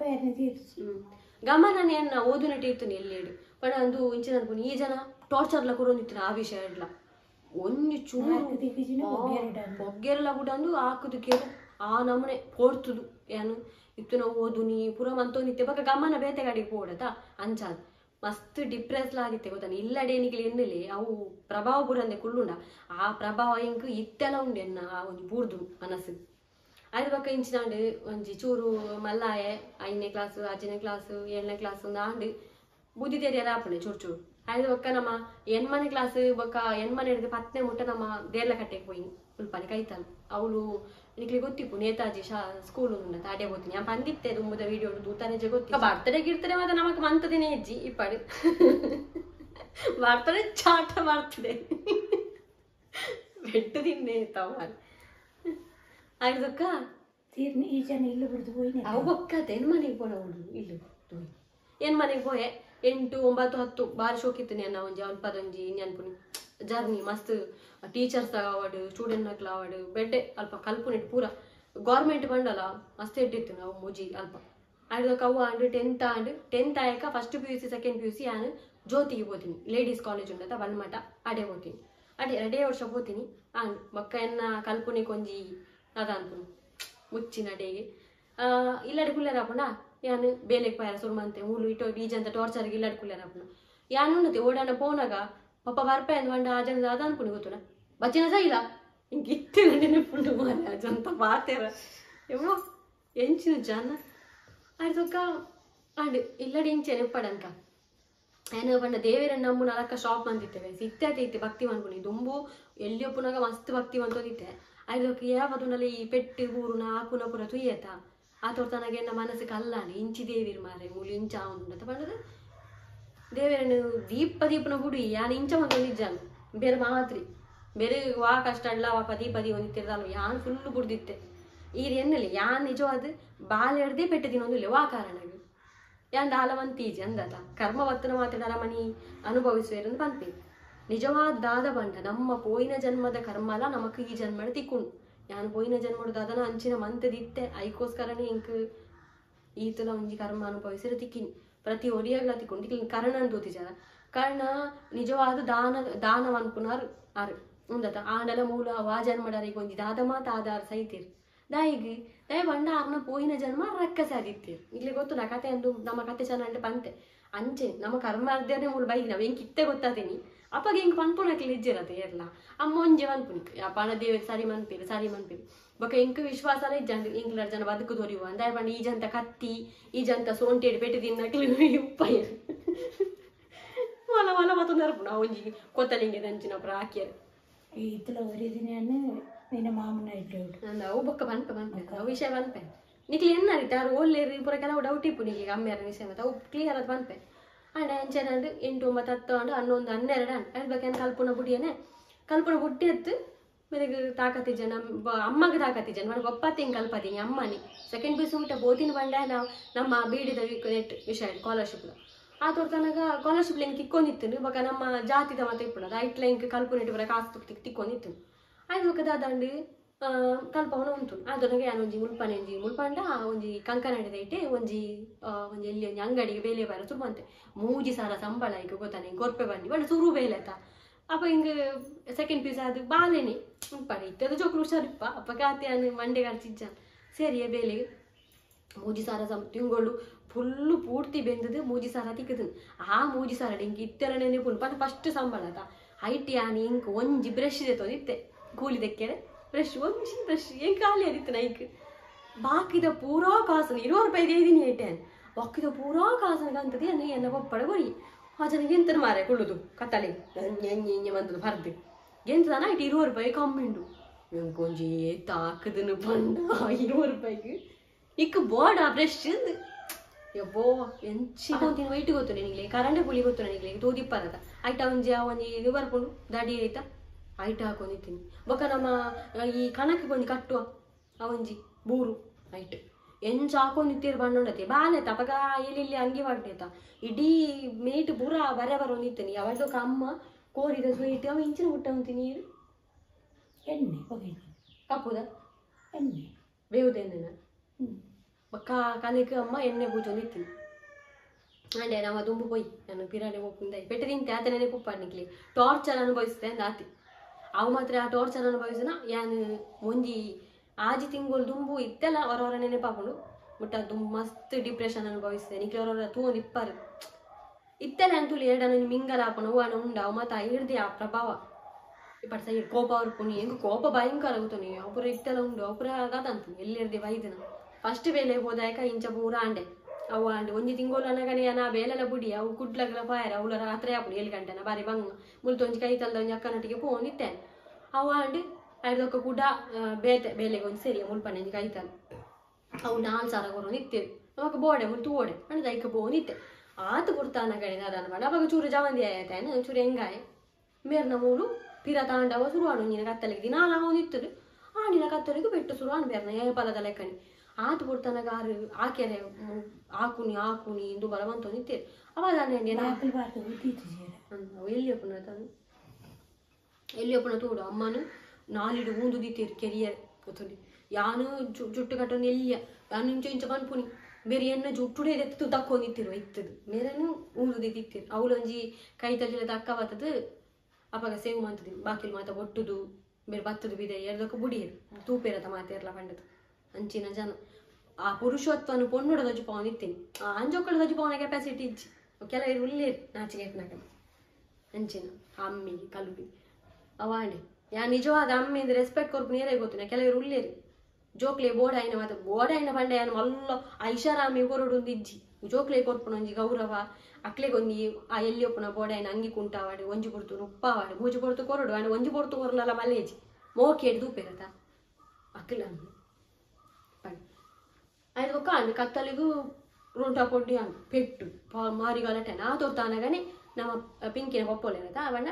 ಗಮನನೇ ಅನ್ನ ಓದುನಟಿ ಇತ್ತು ಎಲ್ಲೇಡು ಪಣ ಒಂದು ಇಂಚಿನ ಅನ್ಕೊಂಡು ಈ ಜನ ಟಾರ್ಚರ್ಲ ಕೊರೊಂದಿತ್ತು ಆ ವಿಷಯ ಇಡ್ಲ ಒಂಜಿ ಚೂರು ಬೊಗ್ಗೆರಲ್ಲ ಕೂಡ ಅಂದು ಹಾಕುದು ಕೇಳು ಆ ನಮ್ಮನೆ ಕೊಡ್ತುದು ಏನು ಇತ್ತು ನಾವು ಓದುನಿ ಪುರ ಮಂತೊಂದಿತ್ತೆ ಬಕ್ಕ ಗಮನ ಬೇತೆ ಗಾಡಿಗೆ ಹೋಡತಾ ಅಂಚಾದ ಮಸ್ತ್ ಡಿಪ್ರೆಸ್ ಆಗಿತ್ತೆ ಗೊತ್ತಾನೆ ಇಲ್ಲಡೇನಿಗೆ ಎನ್ನಲೆ ಅವು ಪ್ರಭಾವ ಬುರಂದೆ ಕುಳ್ಳುಂಡ ಆ ಪ್ರಭಾವ ಇಂಕ್ ಇಟ್ಟೆಲ್ಲ ಉಂಡೆ ಎನ್ನ ಆ ಒಂದು ಬೂರ್ದು ಮನಸ್ಸು ಅದು ಬಕ್ಕ ಇಂಚಿನಾಂಡು ಒಂಜಿ ಚೂರು ಮಲ್ಲಾಯೆ ಐದನೇ ಕ್ಲಾಸು ಅಜ್ಜನೇ ಕ್ಲಾಸು ಏಳನೇ ಕ್ಲಾಸು ಆಂಡು ಬುದ್ಧಿ ತೆರಿಯದ ಆಪಣೆ ಚೂರು ಚೂರು ಅದು ಬೊಕ್ಕ ನಮ್ಮ ಎಣ್ಮನೆ ಕ್ಲಾಸ್ ಬೊಕ್ಕ ಎಣ್ಮನೆ ಹಿಡಿದು ಪತ್ತನೇ ಮುಟ್ಟ ನಮ್ಮ ದೇರ್ಲ ಕಟ್ಟೆಗೆ ಹೋಯಿ ಉಲ್ಪನೆ ಕೈತಲ್ಲ ಅವಳು ನಿಕ್ಲಿ ಗೊತ್ತಿಪ್ಪು ನೇತಾಜಿ ಶಾ ಸ್ಕೂಲ್ ಉಂಡ ಅಡೆ ಹೋಗ್ತೀನಿ ನಾನು ಬಂದಿತ್ತೆ ತುಂಬದ ವಿಡಿಯೋ ದೂತಾನೆಜೆ ಗೊತ್ತಿ ಬರ್ತಡೆ ಗಿರ್ತಡೆ ಮಾತ್ರ ನಮಕ್ ಮಂತದಿನೇ ಹೆಜ್ಜಿ ಇಪ್ಪಡು ಬರ್ತಡೆ ಚಾಟ ಬರ್ತಡೆ ಬೆಟ್ಟು ತಿನ್ನೆ ತವ ಅದಕ್ಕ
ತೀರ್ನಿ ಈ ಜನ ಇಲ್ಲು ಬಿಡ್ದು ಹೋಯ್ನೆ
ಅವು ಬೊಕ್ಕತ್ತೆ ಏನ್ ಮನೆಗೆ ಪೋಣ ಹುಡುಗ ಇಲ್ಲು ಏನ್ ಮನೆಗೆ ಪೋಯೆ ಎಂಟು ಒಂಬತ್ತು ಹತ್ತು ಬಾರಿ ಶೋಕಿತ್ತು ನೆನ್ನ ಒಂಜಿ ಅಲ್ಪದೊಂಜಿ ನೆನ್ಪುನಿ ಜರ್ನಿ ಮಸ್ತ್ ಟೀಚರ್ಸ್ ಅವಾರ್ಡ್ ಸ್ಟೂಡೆಂಟ್ ನಕ್ಲ ಅವಾರ್ಡ್ ಬೆಡ್ಡೆ ಅಲ್ಪ ಕಲ್ಪುನಿಟ್ಟು ಪೂರ ಗೌರ್ಮೆಂಟ್ ಬಂಡಲ್ಲ ಮಸ್ತ್ ಇಟ್ಟಿತ್ತು ನಾವು ಮುಜಿ ಅಲ್ಪ ಅದಕ್ಕೆ ಅವು ಆಂಡ್ ಟೆಂತ್ ಆಂಡ್ ಟೆಂತ್ ಆಯಕ first P U C second P U C ನಾನು ಜ್ಯೋತಿಗೆ ಹೋಗ್ತೀನಿ ಲೇಡೀಸ್ ಕಾಲೇಜ್ ಉಂಡತ ಬಲ್ಮಠ ಅಡೆ ಹೋಗ್ತೀನಿ ಅಡೆ ಎರಡೇ ವರ್ಷ ಹೋಗ್ತೀನಿ ಆಂಡ್ ಬೊಕ್ಕ ಎನ್ನ ಕಲ್ಪುನಿ ಕೊಂಜಿ ಅದ ಅನ್ಪುನಿ ಮುಚ್ಚಿನ ಅಡೆಗೆ ಇಲ್ಲಡೆ ಕುಲ್ಲರ ಹಾಪುಂಡ ಯಾನು ಬೇಲೆಗೆ ಪಾಯ ಸುರ್ಮಂತೆ ಮೂಲು ಇಟೋ ಈಜಂತ ಟಾರ್ಚರ್ಗೆ ಇಲ್ಲಡೆ ಕುಲ್ಲರ ಹಾಪುಂಡ ಯಾನು ಉನ್ನತೆ ಓಡಾಣ ಪೋನಾಗ ಪಪ್ಪ ಬರ್ಪೆ ಅಂದ್ ಬಂಡ ಆ ಜನದ ಅದ ಅನ್ಪುನಿ ಗೊತ್ತುನ ಬಚ್ಚಿನ ಸಹ ಇಲ್ಲ ಹಿಂಗೆ ಇತ್ತಿನ ನೆನಪುಂಡು ಮಾರ ಅಜಂತ ಬಾತೇರ ಎಮ್ಮೋ ಎಂಚಿನ ಜನ ಅದಕ್ಕ ಆಂಡ್ ಇಲ್ಲಡೆ ಇಂಚೆ ನೆಪ್ಪಡಂಕ ಏನೋ ಬಂಡ ದೇವೇರ ನಮ್ಮನ ಅದಕ್ಕ ಶಾಪ್ ಬಂದಿತ್ತೇವೆ ಸಿಕ್ತೈತೆ ಭಕ್ತಿ ಅನ್ಪುನಿ ದುಂಬು ಎಲ್ಲಿ ಒಪ್ಪುನಾಗ ಮಸ್ತ್ ಭಕ್ತಿ ಅಂತೋದಿತ್ತೆ ಅದಕ್ಕೆ ಯಾವತ್ತುನಲ್ಲಿ ಈ ಪೆಟ್ಟು ಊರುನ ಆಕುನ ಪುರ ತುಯ್ಯತ ಆ ತೋರ್ತನಾಗೆ ನನ್ನ ಮನಸ್ಸಿಗೆ ಅಲ್ಲಾನೆ ಇಂಚಿ ದೇವಿರ್ ಮಾರೆ ಮೂಲಿ ಇಂಚ ಉಂಟು ಬಂಡದು ದೇವರನ್ನು ದೀಪ ದೀಪನ ಗುಡಿ ಯಾನ್ ಇಂಚ ಒಂದು ನಿಜಾನು ಬೇರೆ ಮಾತ್ರಿ ಬೇರೆ ವಾ ಕಷ್ಟ ಅಲ್ಲ ವಾ ಪದಿ ಪದಿ ಒಂದಿತ್ತಿರ್ದಲ್ವ ಯಾನ್ ಫುಲ್ಲು ಬುಡ್ದಿತ್ತೆ ಈರ್ ಎನ್ನಲಿ ಯಾನ್ ನಿಜವಾದ ಬಾಲ್ ಹಿಡ್ದೇ ಪೆಟ್ಟದಿನ ಒಂದಿಲ್ಲ ವಾ ಕಾರಣಗೆ ಯಾನ್ ದಾಲವಂತೀಜಿ ಅಂದತ ಕರ್ಮವತ್ತನ ಮಾತ್ರ ಅರಮನಿ ಅನುಭವಿಸುವೇರಂದು ಪಂಪಿ ನಿಜವಾದ ದಾದ ಬಂಡ ನಮ್ಮ ಪೋಯಿನ ಜನ್ಮದ ಕರ್ಮಲ ನಮಕ್ ಈ ಜನ್ಮಡ ತಿಕ್ಕೊಂಡು ಯಾನ್ ಪೋಯಿನ ಜನ್ಮಡ ದಾದನ ಅಂಚಿನ ಮಂತದಿತ್ತೆ ಐಕೋಸ್ಕರನೇ ಇಂಕ್ ಈತಲ ಒಂಜಿ ಕರ್ಮ ಅನುಭವಿಸಿರ ತಿಕ್ಕಿನಿ ಪ್ರತಿ ಒಡಿಯಾಗ್ಲ ತಿಕ್ಕೊಂಡು ತಿಕ್ಕಿನ ಕರ್ಣ ಅಂತ ಓದಿಜಾರ ಕರ್ಣ ನಿಜವಾದ ದಾನ ದಾನವನ್ಪುನಾರ್ ಆರು ಉಂದತ ಆಂಡಲ ಮೂಲ ವಾ ಜನ್ಮಡರಿಗೆ ಒಂಜಿ ದಾದ ಮಾತ ಆಧಾರ ಸೈತಿರು ದಾಯಿಗೆ ದಯ ಬಂಡ ಆರ್ನ ಪೋಯಿನ ಜನ್ಮ ರಕ್ಕಸ ಆದಿತ್ತೀರು ಇಲ್ಲಿ ಗೊತ್ತು ನಾ ಕತೆ ಅಂದು ನಮ್ಮ ಕತೆ ಚೆನ್ನಾಗಿ ಪಂತೆ ಅಂಚೆ ನಮ್ಮ ಕರ್ಮ ಅರ್ಧನೇ ಮೂಲ ಬೈಕ್ ನಾವು ಹೆಂಗೆ ಕಿತ್ತೆ ಗೊತ್ತಾತೀನಿ ಅಪ್ಪಗೆ ಹೆಂಗೆ ಪನ್ಪುನಕ್ಕೆ ಇಜ್ಜಿರತ್ತೆ ಎಲ್ಲ ಅಮ್ಮ ಒಂಜೆ ಮನ್ಪುನಿ ಪಣ ದೇವರಿಗೆ ಸರಿ ಮನ್ಪಿರು ಸರಿ ಮನ್ಪಿರು ಬೊಕ ಎಂಕ್ ವಿಶ್ವಾಸನೇ ಇಜ್ಜಂಡು ಇಂಗ್ಲರ್ ಜನ ಬದುಕು ದೊರೆಯುವ ಅಂದಾಯ ಬಂಡ ಈ ಜಂತ ಕತ್ತಿ ಈ ಜಂತ ಸೋಂಟೇಡಿ ಪೆಟ್ಟು ತಿನ್ನಕ್ಲಿ ಉಪ್ಪಾಯ ಮಲ ಮಲ ಮತ್ತೊಂದು ಅರ್ಪು ನಾವು ಒಂಜಿ ಕೊತ್ತಲಿಂಗೆ ದಂಚಿನ ಅಪ್ರ ಹಾಕ್ಯಾರ
ಇತ್ತಲ ಒರಿ ದಿನ ನಿನ್ನ ಮಾಮನ ಇಟ್ಟು
ನಂದು ಅವು ಬೊಕ್ಕ ಬನ್ಪ ಬನ್ಪೆ ಅವು ವಿಷಯ ಬನ್ಪೆ ನಿಕ್ಲಿ ಎನ್ನ ಅರಿತ ಅವ್ರು ಒಳ್ಳೆ ಪೂರ ಕೆಲವು ಡೌಟ್ ಇಪ್ಪು ನಿಕ್ಲಿ ಅಮ್ಮೆಯರ ವಿಷಯ ಮತ್ತೆ ಅವು ಕ್ಲಿಯರ್ ಅದು ಬನ್ಪೆ ಅಂಡ ಎಂಚನಂಡು ಎಂಟು ಒಂಬತ್ತು ಹತ್ತು ಅಂಡು ಹನ್ನೊಂದು ಹನ್ನೆರಡು ಅಂಡು ಅದ್ರ ಬಗ್ಗೆ ಕಲ್ಪನ ಬುಡಿಯೇನೆ ಕಲ್ಪನ ಬುಟ್ಟಿ ಎತ್ತು ಮೇರೆಗೆ ತಾಕತಿ ಜನ ಅಮ್ಮಗೆ ತಾಕತಿ ಜನ ನನಗೆ ಒಪ್ಪತ್ತೇನು ಕಲ್ಪತೀನಿ ಅಮ್ಮನಿ ಸೆಕೆಂಡ್ ಪಿ ಯು ಸಿ ಊಟ ಬೋತಿನ ಬಂಡೆ ನಾವು ನಮ್ಮ ಬೀಡಿದ ನೆಟ್ ವಿಷಯ ಸ್ಕಾಲರ್ಶಿಪ್ ಆ ತೋರ್ತನಾಗ ಸ್ಕಾಲರ್ಶಿಪ್ ಲಿಂಕ್ ತಿಕ್ಕೊಂಡಿತ್ತು ಇವಾಗ ನಮ್ಮ ಜಾತಿದ ಮತ್ತೆ ಇಪ್ಪುಣ ಐಟ್ ಲಿಂಕ್ ಕಲ್ಪನೆ ಬರ ಕಾಸು ತುಕ್ತಿ ತಿಕ್ಕೊಂಡಿತ್ತು ಆಯ್ತು ఒక ದಾದಂಡು ಕಲ್ಪವನ ಉಂಟು ಅದೊನಗೆ ನಾನು ಒಂಜಿ ಮುಲ್ಪನೆ ಒಂಜಿ ಮುಲ್ಪಂಡ ಒಂಜಿ ಕಂಕನಾಡಿದ ಇಟ್ಟೆ ಒಂಜಿ ಒಂಜಿ ಎಲ್ಲಿ ಒಂಜಿ ಅಂಗಡಿಗೆ ಬೇಲೆ ಬಾರ ಸುಮ್ಮಂತೆ ಮೂಜಿ ಸಾರ ಸಂಬಳ ಈಗ ಗೊತ್ತಾನೆ ಗೊರ್ಪೆ ಬಂಡಿ ಒಳ್ಳೆ ಸುರು ಬೇಲೆ ಆಯ್ತಾ ಅಪ್ಪ ಹಿಂಗೆ ಸೆಕೆಂಡ್ ಪೀಸ್ ಅದು ಬಾಲೇನೆ ಉಂಪಡೆ ಇತ್ತದು ಜೋಕ್ಲು ಹುಷಾರಿಪ್ಪ ಅಪ್ಪ ಕಾತೆ ಅನ್ನು ಮಂಡೆ ಕರ್ಚಿಜ್ಜ ಸೇರಿಯ ಬೇಲೆಗೆ ಮೂಜಿ ಸಾರ ಸಂ ತಿಂಗಳು ಫುಲ್ಲು ಪೂರ್ತಿ ಬೆಂದದು ಮೂಜಿ ಸಾರ ತಿಕ್ಕದು ಆ ಮೂಜಿ ಸಾರ ಹಿಂಗೆ ಇತ್ತೆಲ್ಲ ನೆನಪು ಪಂಡ ಫಸ್ಟ್ ಸಂಬಳ ಆತ ಐಟಿ ಆನಿ ಹಿಂಗೆ ಒಂಜಿ ಬ್ರಷ್ ಇದೆ ಇತ್ತೆ ಕೂಲಿ ತೆಕ್ಕೇನೆ ಬ್ರಷ್ ಒಂಜಿ ಬ್ರಷ್ ಹೆಂಗೆ ಖಾಲಿ ಆದಿತ್ತು ನೈಕ್ ಬಾಕಿದ ಪೂರಾ ಕಾಸನ ಇರುವತ್ತು ರೂಪಾಯಿ ಇದೀನಿ ಐಟೇನ್ ಬಾಕಿದ ಪೂರಾ ಕಾಸನ ಅಂತದೆ ಅನ್ನ ಎನ್ನ ಒಪ್ಪಡ ಗೊರಿ ಆ ಜನಗೆ ಎಂತ ಮಾರೆ ಕುಳ್ಳುದು ಕತ್ತಲೆ ಎಂಗೆ ಎಂಗೆ ಬಂದದು ಬರ್ದು ಎಂತದಾನ ಇಟ್ಟು ಇರುವತ್ತು ರೂಪಾಯಿ ಕಮ್ಮಿಂಡು ಎಂಕೊಂಜಿ ತಾಕದನು ಬಂಡ ಇರುವತ್ತು ರೂಪಾಯಿಗೆ ಇಕ್ಕ ಬೋರ್ಡ್ ಆ ಬ್ರಷ್ ಯಬ್ಬೋ ಎಂಚಿ ಕೊಂತಿನ ವೈಟ್ ಗೊತ್ತು ನನಗೆ ಕರೆಂಟೆ ಪುಳಿ ಗೊತ್ತು ನನಗೆ ತೋದಿಪ್ಪರದ ಐಟ ಒಂಜಿ ಒಂಜಿ ಇದು ಬರ್ಕೊಂಡು ದಾಡಿ ಆಯ್ತಾ ಐಟ ಹಾಕೊಂಡಿದ್ದೀನಿ ಬೊಕ್ಕ ನಮ್ಮ ಈ ಕಣಕ್ಕೆ ಕೊಂದು ಕಟ್ಟುವ ಅವಂಜಿ ಬೂರು ಐಟ್ ಎಂಚ ಹಾಕೊಂಡಿತ್ತೀರು ಬಣ್ಣೊಂಡತೆ ಬಾಲೆತ ಅಪಗ ಇಲ್ಲಿ ಅಂಗಿ ಮಾಡ್ಬೇತ ಇಡೀ ಮೇಟ್ ಬೂರ ಬರೆ ಬರೋನಿತ್ತೀನಿ ಯಾವಾಗ ಅಮ್ಮ ಕೋರಿದ ಸ್ವೀಟ್ ಅವ ಇಂಚಿನ ಊಟ ಅಂತೀನಿ ನೀರು
ಎಣ್ಣೆ ಹೋಗಿ
ಕಪ್ಪುದ
ಎಣ್ಣೆ
ಬೇವುದೇನ ಕಾ ಕಲಿಕೆ ಅಮ್ಮ ಎಣ್ಣೆ ಪೂಜೊಂದಿತ್ತೀನಿ ಅಂಡೆ ನಮ್ಮ ದುಂಬು ಪೋಯ್ ನಾನು ಪಿರಾಣಿ ಹೋಗ್ತಿದ್ದೆ ಪೆಟ್ಟು ತಿಂತೆ ಆತನೇ ಕುಪ್ಪಾಡ್ನಿಕ್ಲಿ ಟಾರ್ಚರ್ ಅನುಭವಿಸಿದೆ ಅಂತ ಆತಿ ಅವು ಮಾತ್ರ ಆ ಟಾರ್ಚರ್ ಅನುಭವಿಸಿನ ಯಾನು ಒಂಜಿ ಆಜಿ ತಿಂಗಳು ದುಂಬು ಇತ್ತೆಲ್ಲ ಹೊರವರ ನೆನಪಾಕೊಂಡು ಬಟ್ ಅದು ಮಸ್ತ್ ಡಿಪ್ರೆಷನ್ ಅನುಭವಿಸಿದೆ ನಿಕ್ಲಿ ಹೊರವರ ತೂಂದು ಇಪ್ಪರು ಇತ್ತೆಲ್ಲ ಅಂತೂ ಎರಡನ್ನು ಮಿಂಗಲ ಹಾಕೊಂಡು ಹೂವನ ಉಂಡ ಅವು ಮಾತ್ರ ಹಿಡ್ದು ಆ ಪ್ರಭಾವ ಇಪ್ಪತ್ತು ಸೈಡ್ ಕೋಪ ಅವ್ರು ಹೆಂಗೆ ಕೋಪ ಭಯಂಕರ ಆಗುತ್ತೋ ನೀವು ಅಪುರ ಇತ್ತೆಲ್ಲ ಉಂಡು ಅಪುರ ಆಗದಂತ ಎಲ್ಲಿ ಹಿಡ್ದೆ ಬೈದಿನ ಫಸ್ಟ್ ಬೇಲೆ ಹೋದಾಯಕ ಇಂಚ ಪೂರ ಅಂಡೆ ಅವು ಅಂಡೆ ಒಂಜಿ ತಿಂಗಳು ಅನ್ನಗನೆ ನಾ ಬೇಲೆಲ್ಲ ಬುಡಿ ಅವು ಕುಡ್ಲಗ್ಲ ಪಾಯರ ಅವಳ ರಾತ್ರಿ ಹಾಪುಡು ಏಳು ಗಂಟೆನ ಬಾರಿ ಬಂಗ ಮುಲ್ತು ಒಂಜಿ ಕೈ ತಲ್ದ ಒಂಜಿ ಅಕ್ಕನೊಟ್ಟಿಗೆ ಪೋನಿತ್ತೇನೆ ಅವು ಅಂಡು ಐದೊಕ್ಕ ಕೂಡ ಬೇತೆ ಬೇಲೆಗೆ ಒಂದು ಸೇರಿ ಮುಲ್ಪನೆ ಒಂಜಿ ಕೈ ತಲ್ ಅವು ನಾಲ್ಕು ಸಾರ ಕೊರೋ ನಿತ್ತೇವೆ ಅವಾಗ ಬೋಡೆ ಮುಲ್ತು ಓಡೆ ಅಂದ್ರೆ ದೈಕ ಪೋನಿತ್ತೆ ಆತು ಕೊಡ್ತಾನ ಕಡೆ ನಾದಾನ ಮಾಡಿ ಅವಾಗ ಚೂರು ಜವಂದಿ ಆಯ್ತಾಯನ ಚೂರು ಹೆಂಗಾಯ ಮೇರ್ನ ಮೂರು ಪಿರ ತಾಂಡವ ಶುರುವಾಡು ನೀನ ಕತ್ತಲಿಗೆ ದಿನ ನಾವು ನಿತ್ತದು ಆಡಿನ ಕತ್ತಲಿಗೆ ಬೆಟ್ಟು ಶುರುವಾನು ಬೇರ್ನ ಏ ಪಲದ ಲೆಕ್ಕನಿ ಆತು ಕೊಡ್ತಾನಾಗ ಆರು ಆಕೆರೆ ಹಾಕುನಿ ಹಾಕುನಿ ಇಂದು ಬಲವಂತ ನಿತ್ತೇವೆ ಅವಾಗ ಎಲ್ಲಿ ಒಪ್ಪನ ತಾನು ಎಲ್ಲಿ ಒಪ್ಪನ ತೋಡು ಅಮ್ಮನು ನಾಲಿಡು ಊಂದು ದಿತ್ತೇರು ಕೆರಿಯರ್ ಗೊತ್ತುಂಡಿ ಯಾನು ಜುಟ್ಟು ಕಟ್ಟೊಂದು ಎಲ್ಲಿಯ ಯಾನು ಇಂಚು ಇಂಚ ಬಂದ್ಪುನಿ ಬೇರೆ ಎನ್ನ ಜುಟ್ಟುಡೆ ಎತ್ತು ತಕ್ಕೊಂಡಿತ್ತಿರು ಇತ್ತದು ಮೇರೇನು ಊಂದು ದಿತ್ತಿರು ಅವಳು ಒಂಜಿ ಕೈ ತಲ್ಲಿಲ್ಲ ತಕ್ಕ ಬತ್ತದು ಅವಾಗ ಸೇವ್ ಮಾಡ್ತದೆ ಬಾಕಿಲು ಮಾತ ಒಟ್ಟುದು ಬೇರೆ ಬತ್ತದು ಬಿದೆ ಎರಡಕ್ಕೂ ಬುಡಿಯರು ತೂಪೇರದ ಮಾತೇರ್ಲ ಪಂಡದು ಅಂಚಿನ ಜನ ಆ ಪುರುಷತ್ವನು ಪೊನ್ನುಡ ದಜು ಪವನ್ ಇತ್ತೀನಿ ಆ ಅಂಜೊಕ್ಕಳ ದಜು ಪವನ ಕೆಪಾಸಿಟಿ ಇಜ್ಜಿ ಕೆಲವರು ಉಳ್ಳೇರು ನಾಚಿಗೆಟ್ನಾಗ ಅಂಚಿನ ಅಮ್ಮಿಗೆ ಕಲುಬಿ ಅವಾಂಡೆ ಯಾ ನಿಜವಾದ ಅಮ್ಮಿಂದ ರೆಸ್ಪೆಕ್ಟ್ ಕೊರ್ಪು ನೀರೇ ಗೊತ್ತಿನ ಕೆಲವರು ಉಳ್ಳೇರು ಜೋಕ್ಲೆ ಬೋಡಾಯಿನ ಮಾತು ಬೋಡಾಯಿನ ಪಂಡೆ ಏನು ಮಲ್ಲ ಐಷಾರಾಮಿ ಕೊರಡೊಂದು ಇಜ್ಜಿ ಜೋಕ್ಲೆ ಕೊರ್ಪುನ ಒಂಜಿ ಗೌರವ ಅಕ್ಲೆಗೊಂದಿ ಆ ಎಲ್ಲಿ ಒಪ್ಪನ ಬೋಡಾಯಿನ ಅಂಗಿ ಕುಂಟಾವಾಡು ಒಂಜಿ ಕೊಡ್ತು ಉಪ್ಪಾವಾಡು ಮೂಜಿ ಕೊಡ್ತು ಕೊರಡು ಅಂಡ್ ಒಂಜಿ ಕೊಡ್ತು ಕೊರನಲ್ಲ ಮಲೇಜಿ ಮೋಕಿ ಎಡ್ ದೂಪೇರತ ಅಕ್ಲ ಐದು ಒಕ್ಕ ಅಂಡ್ ಕತ್ತಲಿಗೂ ರುಂಟ ಕೊಡ್ಡಿ ಅಂಡ್ ಪೆಟ್ಟು ಮಾರಿಗಾಲಟೆ ನಾ ತೋರ್ತಾನಗನೆ ನಮ್ಮ ಪಿಂಕಿನ ಪಪ್ಪೋಲೇನತ ಅವಣ್ಣ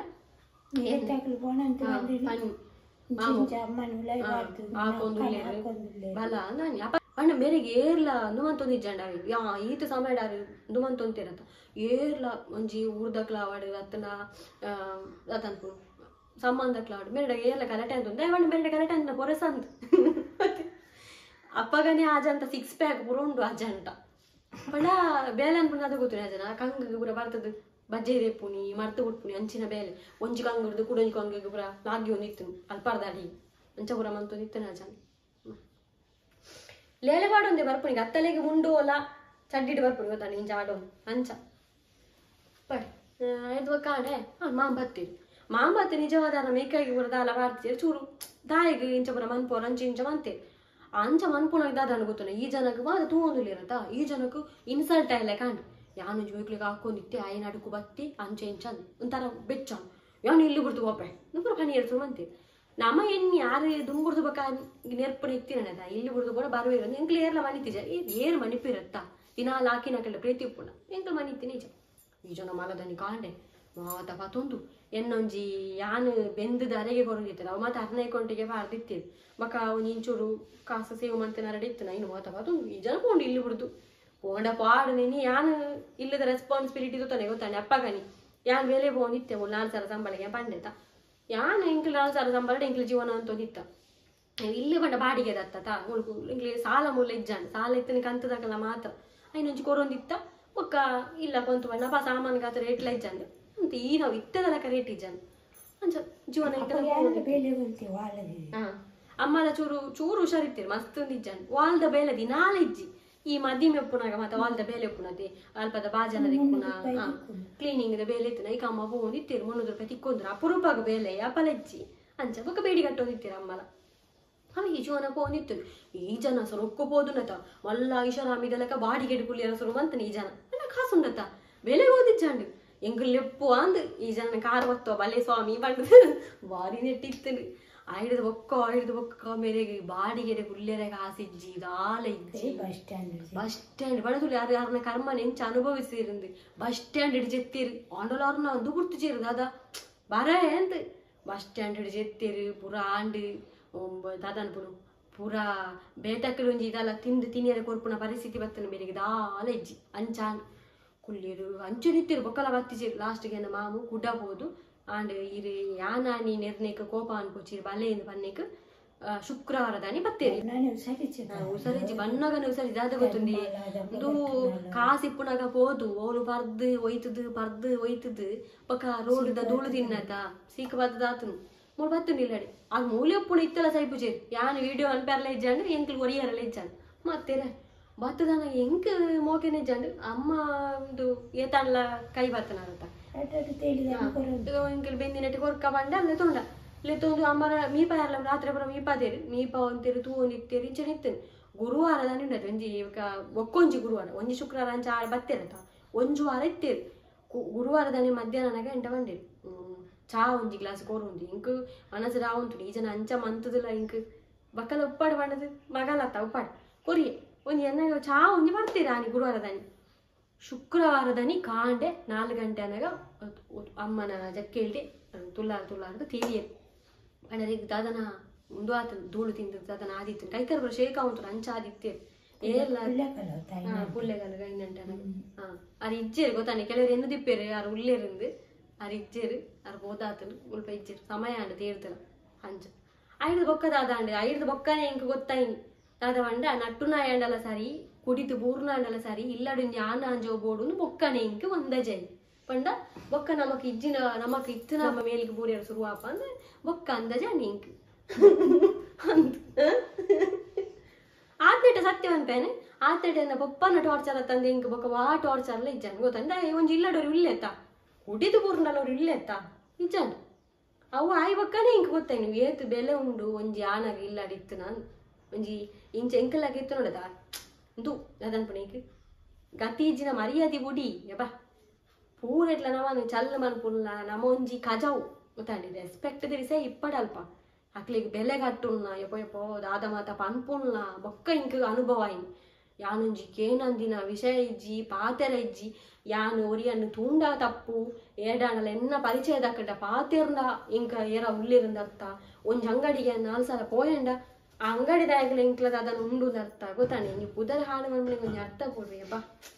ಬಲ ನಾನು ಅಣ್ಣ ಮೇರೆಗೆ ಏರ್ಲ ನುಮಂತೊಂದು ಇಜ್ಜಂಡ ಯಾ ಈತ ಸಮಯಡಾರು ನುಮಂತೊಂತಿರತ್ತ ಏರ್ಲ ಒಂಜಿ ಊರ್ದಕ್ಲಾವಾಡು ಅತ್ತನ ಅತನ್ಪು ಸಂಬಂಧಕ್ಲಾವಾಡು ಮೇರೆಡ ಏರ್ಲ ಕಲೆಟೆ ಅಂತ ದಯವಣ್ಣ ಮೇರೆಡ ಕಲೆಟೆ ಅಂತ ಪೊರೆಸಂತ ಅಪ್ಪಗನೆ ಆಜಂತ ಸಿಕ್ಸ್ ಪ್ಯಾಕ್ ಪುರ ಉಂಡು ಅಜ್ಜಂಟ ಪಂಡ ಬೇಲೆ ಅನ್ಪುಂಡು ಅದು ಗೊತ್ತು ಅಜ್ಜನ ಕಂಗ ಪೂರ ಬರ್ತದೆ ಬಜ್ಜೆ ಪುನಿ ಮರ್ತು ಬಿಟ್ಪುನಿ ಅಂಚಿನ ಬೇಲೆ ಒಂಜಿ ಕಂಗಿಡ್ದು ಕುಡೊಂಜಿ ಕಂಗಿಗೆ ಪುರ ಲಾಗಿ ಒಂದು ಇತ್ತು ಅಲ್ಪಾರ್ದ ಅಡಿ ಅಂಚ ಪುರ ಮಂತೊಂದು ಇತ್ತು ನಜಾನ್ ಲೇಲೆ ಬಾಡೊಂದೆ ಬರ್ಪುನಿ ಅತ್ತಲೆಗೆ ಮುಂಡು ಅಲ್ಲ ಚಡ್ಡಿಟ್ಟು ಬರ್ಪುನಿ ಗೊತ್ತಾನೆ ಇಂಚ ಆಡೋನು ಅಂಚ ಬಟ್ ಇದು ಕಾಡೆ ಹಾಂ ಮಾಂ ಬತ್ತೀರಿ ಮಾಂ ಬತ್ತಿ ನಿಜವಾದ ಮೇಕೈಗೆ ಪುರ ದಾಲ ಬಾರ್ತೀರಿ ಚೂರು ದಾಯಿಗೆ ಇಂಚ ಪುರ ಮನ್ಪೋರು ಅಂಚೆ ಇಂಚ ಮಂತೇರಿ ಅಂಚ ಮನ್ಪುನಾಗ ದಾದ ಗೊತ್ತಾನೆ ಈ ಜನಕ್ಕೆ ಮಾದ ತೂವೊಂದಿಲ್ಲಿರತ್ತ ಈ ಜನಕ್ಕೆ ಇನ್ಸಲ್ಟ್ ಆಯ್ಲೆ ಕಾಂಡು ಯಾನು ಜೋಕ್ಲಿಗೆ ಹಾಕೊಂಡಿತ್ತೆ ಆಯ್ನ ಅಡುಕು ಬತ್ತಿ ಅಂಚೆ ಇಂಚಂದು ಒಂಥರ ಬೆಚ್ಚಾನು ಯಾನು ಇಲ್ಲಿ ಬಿಡ್ತು ಒಬ್ಬೆ ನುಪುರ ಪನಿ ಇರ್ತು ಮಂತೆ ನಮ್ಮ ಎಣ್ಣೆ ಯಾರು ದುಂಗುಡ್ದು ಬಕ ನೆರ್ಪಣ ಇತ್ತಿನದ ಇಲ್ಲಿ ಬಿಡ್ದು ಕೂಡ ಬರುವಿರ ಎಂಕ್ಲು ಏರ್ಲ ಮನಿತಿಜ ಏರು ಮನಿಪಿರತ್ತ ದಿನಾಲ ಹಾಕಿನಕಲ್ಲ ಪ್ರೀತಿ ಉಪ್ಪುಣ ಎಂಕ್ಲು ಮನಿತಿ ನಿಜ ಈ ಜನ ಮಲದನಿ ಕಾಂಡೆ ಮಾತ ಪತ್ತೊಂದು ಎನ್ನೊಂಜಿ ಯಾನು ಬೆಂದದ ಅರೆಗೆ ಕೊರಗಿತ್ತಲ್ಲ ಅವು ಮತ್ತೆ ಹದಿನೈದು ಕೊಂಟಿಗೆ ಬಾರ್ದಿತ್ತೇವೆ ಬಕ ಒಂದು ಇಂಚೂರು ಕಾಸು ಸೇವ್ ಮಂತೆ ನರಡಿತ್ತು ನಾ ಇನ್ನು ಮಾತ ಪತ್ತೊಂದು ಈ ಜನ ಕೊಂಡು ಇಲ್ಲಿ ಬಿಡ್ದು ಪೋಂಡ ಪಾಡು ನೀನು ಯಾನು ಇಲ್ಲದ ರೆಸ್ಪಾನ್ಸಿಬಿಲಿಟಿ ತಾನೆ ಗೊತ್ತಾನೆ ಅಪ್ಪಗನಿ ಯಾನು ಬೇಲೆ ಬೋನಿತ್ತೆ ಒಂದು ನಾಲ್ಕು ಸಾವಿರ ಸಂಬಳಗೆ ಪಂಡೆತ ಯಾನು ಇಂಕ್ಲು ನಾಲ್ಕು ಸಾವಿರ ಸಂಬಳ ಇಂಕ್ಲು ಜೀವನ ಅಂತೋದಿತ್ತ ಇಲ್ಲಿ ಬಂಡ ಬಾಡಿಗೆ ದತ್ತ ಮುಳುಗು ಇಂಕ್ಲಿ ಸಾಲ ಮೂಲ ಇಜ್ಜಾನು ಸಾಲ ಇತ್ತನ ಕಂತದಕ್ಕಲ್ಲ ಮಾತ್ರ ಐನೊಂಚು ಕೊರೊಂದಿತ್ತ ಒಕ್ಕ ಇಲ್ಲ ಬಂತು ಬಣ್ಣ ಪಾ ಸಾಮಾನ್ಗೆ ಆತ ರೇಟ್ಲ ಇಜ್ಜಾನೆ ಅಂತ ಈ ನಾವು ಇತ್ತದಲಕ ರೇಟ್ ಇಜ್ಜಾನು ಅಂಚ ಜೀವನ ಹಾ ಅಮ್ಮಲ ಚೂರು ಚೂರು ಹುಷಾರಿತ್ತೀರಿ ಮಸ್ತ್ ಒಂದು ಇಜ್ಜಾನು ವಾಲ್ದ ಬೇಲೆ ದಿನಾಲ ಇಜ್ಜಿ ಈ ಮದ್ದಿಮೆ ಉಪ್ಪುನಾಗ ಮತ್ತೆ ವಾಲ್ದ ಬೇಲೆ ಉಪ್ಪುನತಿ ಅಲ್ಪದ ಬಾಜನ ದಿಕ್ಕುನ ಕ್ಲೀನಿಂಗ್ ಬೇಲೆ ಇತ್ತಿನ ಈಗ ಅಮ್ಮ ಬೋನ್ ಇತ್ತೀರಿ ಮುನ್ನೂರು ರೂಪಾಯಿ ತಿಕ್ಕೊಂಡ್ರು ಅಪರೂಪಾಗ ಬೇಲೆ ಅಪಲ ಇಜ್ಜಿ ಅಂಚ ಬೊಕ್ಕ ಬೇಡಿ ಕಟ್ಟೋದಿತ್ತೀರ ಅಮ್ಮಲ ಅವಾಗ ಈ ಜೀವನ ಬೋನಿತ್ತು ಈ ಜನ ಸರ್ ಒಕ್ಕೋಬೋದುನತ ಮಲ್ಲ ಐಷಾರಾಮಿದಲಕ ಬಾಡಿಗೆ ಕುಲಿಯರ ಸುರು ಮಂತನ ಈ ಜನ ಅಲ್ಲ ಕಾಸುಂಡತ ಬೇಲೆ ಓದಿಜ್ಜಾಂಡು ಎಂಗುಲ್ ಎಪ್ಪು ಅಂದ್ ಈ ಜನ ಕಾರ್ ಹೊತ್ತೋ ಬಲೆ ಸ್ವಾಮಿ ಬಂದು ಬಾರಿ ನೆಟ್ಟಿತ್ತು ಆಯ್ದು ಒಕ್ಕ ಆಯ್ದು ಒಕ್ಕ ಮೇರೆಗೆ ಬಾಡಿಗೆ ಕುಲ್ಲೆರೆಗೆ ಹಾಸಿಜ್ಜಿ ದಾಲ ಇಜ್ಜಿ
ಬಸ್ ಸ್ಟ್ಯಾಂಡ್
ಬಸ್ ಸ್ಟ್ಯಾಂಡ್ ಬಡದುಲು ಯಾರು ಯಾರನ್ನ ಕರ್ಮ ನೆಂಚ ಅನುಭವಿಸಿருந்து ಬಸ್ ಸ್ಟ್ಯಾಂಡ್ ಹಿಡಿದು ಜೆತ್ತೀರಿ ಆಂಡೋಲಾರ್ನ ಒಂದು ಗುರ್ತು ಚೇರು ದಾದ ಬರ ಎಂತ ಬಸ್ ಸ್ಟ್ಯಾಂಡ್ ಹಿಡಿದು ಜೆತ್ತೀರಿ ಪುರ ಆಂಡು ದಾದನ ಪುರು ಪೂರ ಬೇಟಕ್ಕಲು ಒಂಜಿ ಇದೆಲ್ಲ ತಿಂದು ತಿನ್ನಿಯರೆ ಕೊರ್ಪುನ ಪರಿಸ್ಥಿತಿ ಬರ್ತನೆ ಬೇರೆಗೆ ದಾಲ ಇಜ್ಜಿ ಅಂಚಾನ್ ಕುಲ್ಲಿರು ಅಂಚು ನಿತ್ತಿರು ಬೊಕ್ಕಲ ಬತ್ತಿಜೀರು ಲಾಸ್ಟ್ಗೆ ನನ್ನ ಮಾಮು ಕುಡ್ಡಬಹುದು ಆಂಡ್ ಇರು ಯಾನಾನಿ ನಿರ್ಣಯಕ್ಕೆ ಕೋಪ ಅನ್ಕೊಚ್ಚಿರು ಬಲೆಯಿಂದ ಬನ್ನಿಕ್ ಶುಕ್ರವಾರದಾನಿ ಬತ್ತೇರಿ ಉಸರಿಜ್ಜಿ ಬಣ್ಣಗನ ಉಸರಿಜ್ಜಿ ದಾದ ಗೊತ್ತುಂಡಿ ಒಂದು ಕಾಸಿಪ್ಪುನಾಗ ಹೋದು ಅವಳು ಬರ್ದು ಒಯ್ತದು ಬರ್ದು ಒಯ್ತದು ಪಕ್ಕ ರೋಡ್ದ ಧೂಳು ತಿನ್ನತ ಸೀಕ ಬದ್ದದಾತನು ಮೂರು ಬತ್ತು ನಿಲ್ಲಡಿ ಆಗ ಮೂಲೆ ಉಪ್ಪುಣ ಇತ್ತಲ್ಲ ಸೈಪು ಚೇರಿ ಯಾನು ವಿಡಿಯೋ ಅನ್ಪೇರ್ಲ ಇಜ್ಜಾಂಡ್ರೆ ಎಂಕ್ಲು ಒರಿಯರಲ್ಲ ಇಜ್ಜಾಂಡ್ ಮತ್ತೇರ ಬತ್ತದಾನ ಎಂಕ್ ಮೋಕೆನ ಇಜ್ಜಾಂಡು ಅಮ್ಮ ಒಂದು ಏತಾಣ್ಲ ಕೈ ಬರ್ತನಾರತ್ತ ಎಂಕಲ್ ಬೆಂದಿನಟ್ಟಿ ಕೊರ್ಕ ಬಂಡ ಅಲ್ಲೇ ತೊಂಡ ಇಲ್ಲೇ ತೊಂದು ಅಮ್ಮರ ಮೀಪ ಯಾರಲ್ಲ ರಾತ್ರಿ ಬರೋ ಮೀಪಾದೇರಿ ಮೀಪ ಒಂತೇರಿ ತೂ ಒಂದು ಇತ್ತೇರಿ ಇಂಚೆ ನಿತ್ತೇನೆ ಗುರುವಾರದಾನಿ ಉಂಡದು ಒಂಜಿ ಒಕ್ಕೊಂಜಿ ಗುರುವಾರ ಒಂಜಿ ಶುಕ್ರವಾರ ಅಂಚ ಆರು ಬತ್ತೇರತ್ತ ಒಂಜು ವಾರ ಇತ್ತೇರಿ ಗುರುವಾರದಾನಿ ಮಧ್ಯಾಹ್ನನಾಗ ಎಂಟ ಬಂಡೇರಿ ಚಾ ಒಂಜಿ ಗ್ಲಾಸ್ ಕೋರುಂದಿ ಇಂಕ್ ಮನಸ್ಸು ರಾವುಂಟು ಈ ಜನ ಅಂಚ ಮಂತದಿಲ್ಲ ಇಂಕ್ ಬಕ್ಕಲ ಉಪ್ಪಾಡು ಬಣ್ಣದು ಮಗಲತ್ತ ಉಪ್ಪಾಡು ಕೊರಿಯೆ ಒಂಜಿ ಎನ್ನಾಗ ಚಾ ಒಂಜಿ ಬರ್ತೀರಾ ನೀ ಗುರುವಾರದಾನಿ ಶುಕ್ರವಾರದಾನಿ ಕಾಂಡೆ ನಾಲ್ಕು ಗಂಟೆ ಅನ್ನಾಗ ಅಮ್ಮನ ಜಕ್ಕೇಳ್ದೆ ತುಲ್ಲಾರ ತುಲ್ಲಾರದು ತಿಳಿಯರು ಅಣ್ಣರಿಗೆ ದಾದನ ಒಂದು ಆತ ಧೂಳು ತಿಂದು ದಾದನ ಆದಿತ್ತು ಕೈಕರ್ ಬರೋ ಶೇಕ ಉಂಟು ಅಂಚ ಆದಿತ್ತೇರು ಏರ್ಲ ಪುಲ್ಲೆಗಲ್ಲ ಗೈನಂಟೆ ಹಾ ಅದು ಇಜ್ಜೇರು ಗೊತ್ತಾನೆ ಕೆಲವರು ಎನ್ನು ದಿಪ್ಪೇರು ಯಾರು ಉಳ್ಳೇರಿಂದ ಅದು ಇಜ್ಜೇರು ಅದು ಬೋದಾತನು ಉಲ್ಪ ಇಜ್ಜೇರು ಸಮಯ ಅಂಡ ತೇರ್ತಾರ ಅಂಚ ಐದು ಬೊಕ್ಕ ದಾದ ಅಂಡೆ ಐದು ಬೊಕ್ಕನೆ ಇಂಕ ಗೊತ್ತಾಯಿನಿ ದಾದ ಬಂಡ ನಟ್ಟುನ ಅಂಡಲ ಸರಿ ಕುಡಿದು ಬೂರ್ನ ಅಂಡಲ ಸರಿ ಇಲ್ಲಡು ಆನ ಅಂಜೋ ಬೋಡು ಬೊಕ್ಕನೆ ಇಂಕ ಒಂದ ಜೈ ಪಂಡ ಬೊಕ್ಕ ನಮಕ್ ಇಜ್ಜಿನ ನಮಕ್ ಇತ್ತು ನಮ್ಮ ಮೇಲಿಗೆ ಬೂರಿಯರು ಶುರುವಾಪ ಅಂದ್ರೆ ಬೊಕ್ಕ ಅಂದಜ ಇಂಕ್ ಆತ್ನೆಟ ಸತ್ಯವಂತೇನೆ ಆತ್ನೆಟ ಬೊಪ್ಪನ ಟಾರ್ಚರ್ ತಂದೆ ಇಂಕ ಬೊಕ್ಕ ವಾ ಟಾರ್ಚರ್ಲ ಇಜ್ಜಾನ ಗೊತ್ತಂದ ಒಂಜಿ ಇಲ್ಲಡೋರು ಇಲ್ಲೆತ್ತ ಕುಡಿದು ಬೂರ್ನಲ್ಲವ್ರು ಇಲ್ಲೆತ್ತ ಇಜ್ಜಾನ ಅವು ಆಯ್ ಬೊಕ್ಕನೆ ಇಂಕ ಗೊತ್ತಾಯಿ ನೀವು ಏತು ಬೆಲೆ ಉಂಡು ಒಂಜಿ ಆನಾಗ ಇಲ್ಲಡಿತ್ತು ನಾನು ಒಂಜಿ ಇಂಚ ಎಂಕಲಾಗ ಇತ್ತು ನೋಡದ ಇದು ಅದನ್ ಪುಣೇಕ್ ಗತೀಜಿನ ಮರ್ಯಾದೆ ಬುಡಿ ಯಬ್ಬ ಪೂರೆಟ್ಲ ನಮನು ಚಲ್ಲ ಮನ್ಪುಲ್ಲ ನಮ ಒಂಜಿ ಕಜಾವು ಗೊತ್ತಾಂಡಿ ರೆಸ್ಪೆಕ್ಟ್ ದಿರಿಸೆ ಇಪ್ಪಡಲ್ಪ ಅಕ್ಲಿಗೆ ಬೆಲೆ ಕಟ್ಟುನ್ನ ಯಪ್ಪ ಯಪ್ಪೋ ದಾದ ಮಾತ ಪನ್ಪುಲ್ಲ ಬೊಕ್ಕ ಇಂಕ ಅನುಭವ ಇನ್ ಯಾನೊಂಜಿ ಕೇನಂದಿನ ವಿಷಯ ಇಜ್ಜಿ ಪಾತೆರ ಇಜ್ಜಿ ಯಾನು ಒರಿಯನ್ನು ತೂಂಡ ತಪ್ಪು ಏಡಾಣಲ ಎನ್ನ ಪರಿಚಯ ದಕ್ಕಂಡ ಪಾತೆರ್ನ ಇಂಕ ಏರ ಉಳ್ಳಿರಂದರ್ಥ ಒಂಜಿ ಅಂಗಡಿಗೆ ನಾಲ್ಕು ಸಲ ಪೋಯಂಡ ಆ ಅಂಗಡಿದಾಗಲ ಇಂಕ್ಲದ ಅದನ್ನು ಉಂಡು ಅರ್ಥ ಗೊತ್ತಾನೆ ನೀವು ಪುದರ್ ಹಾಡು ಮನ್ಮನೆಗೆ ಒಂಜಿ ಅರ್ಥ ಕೊಡ್ರಿ ಅಬ್ಬ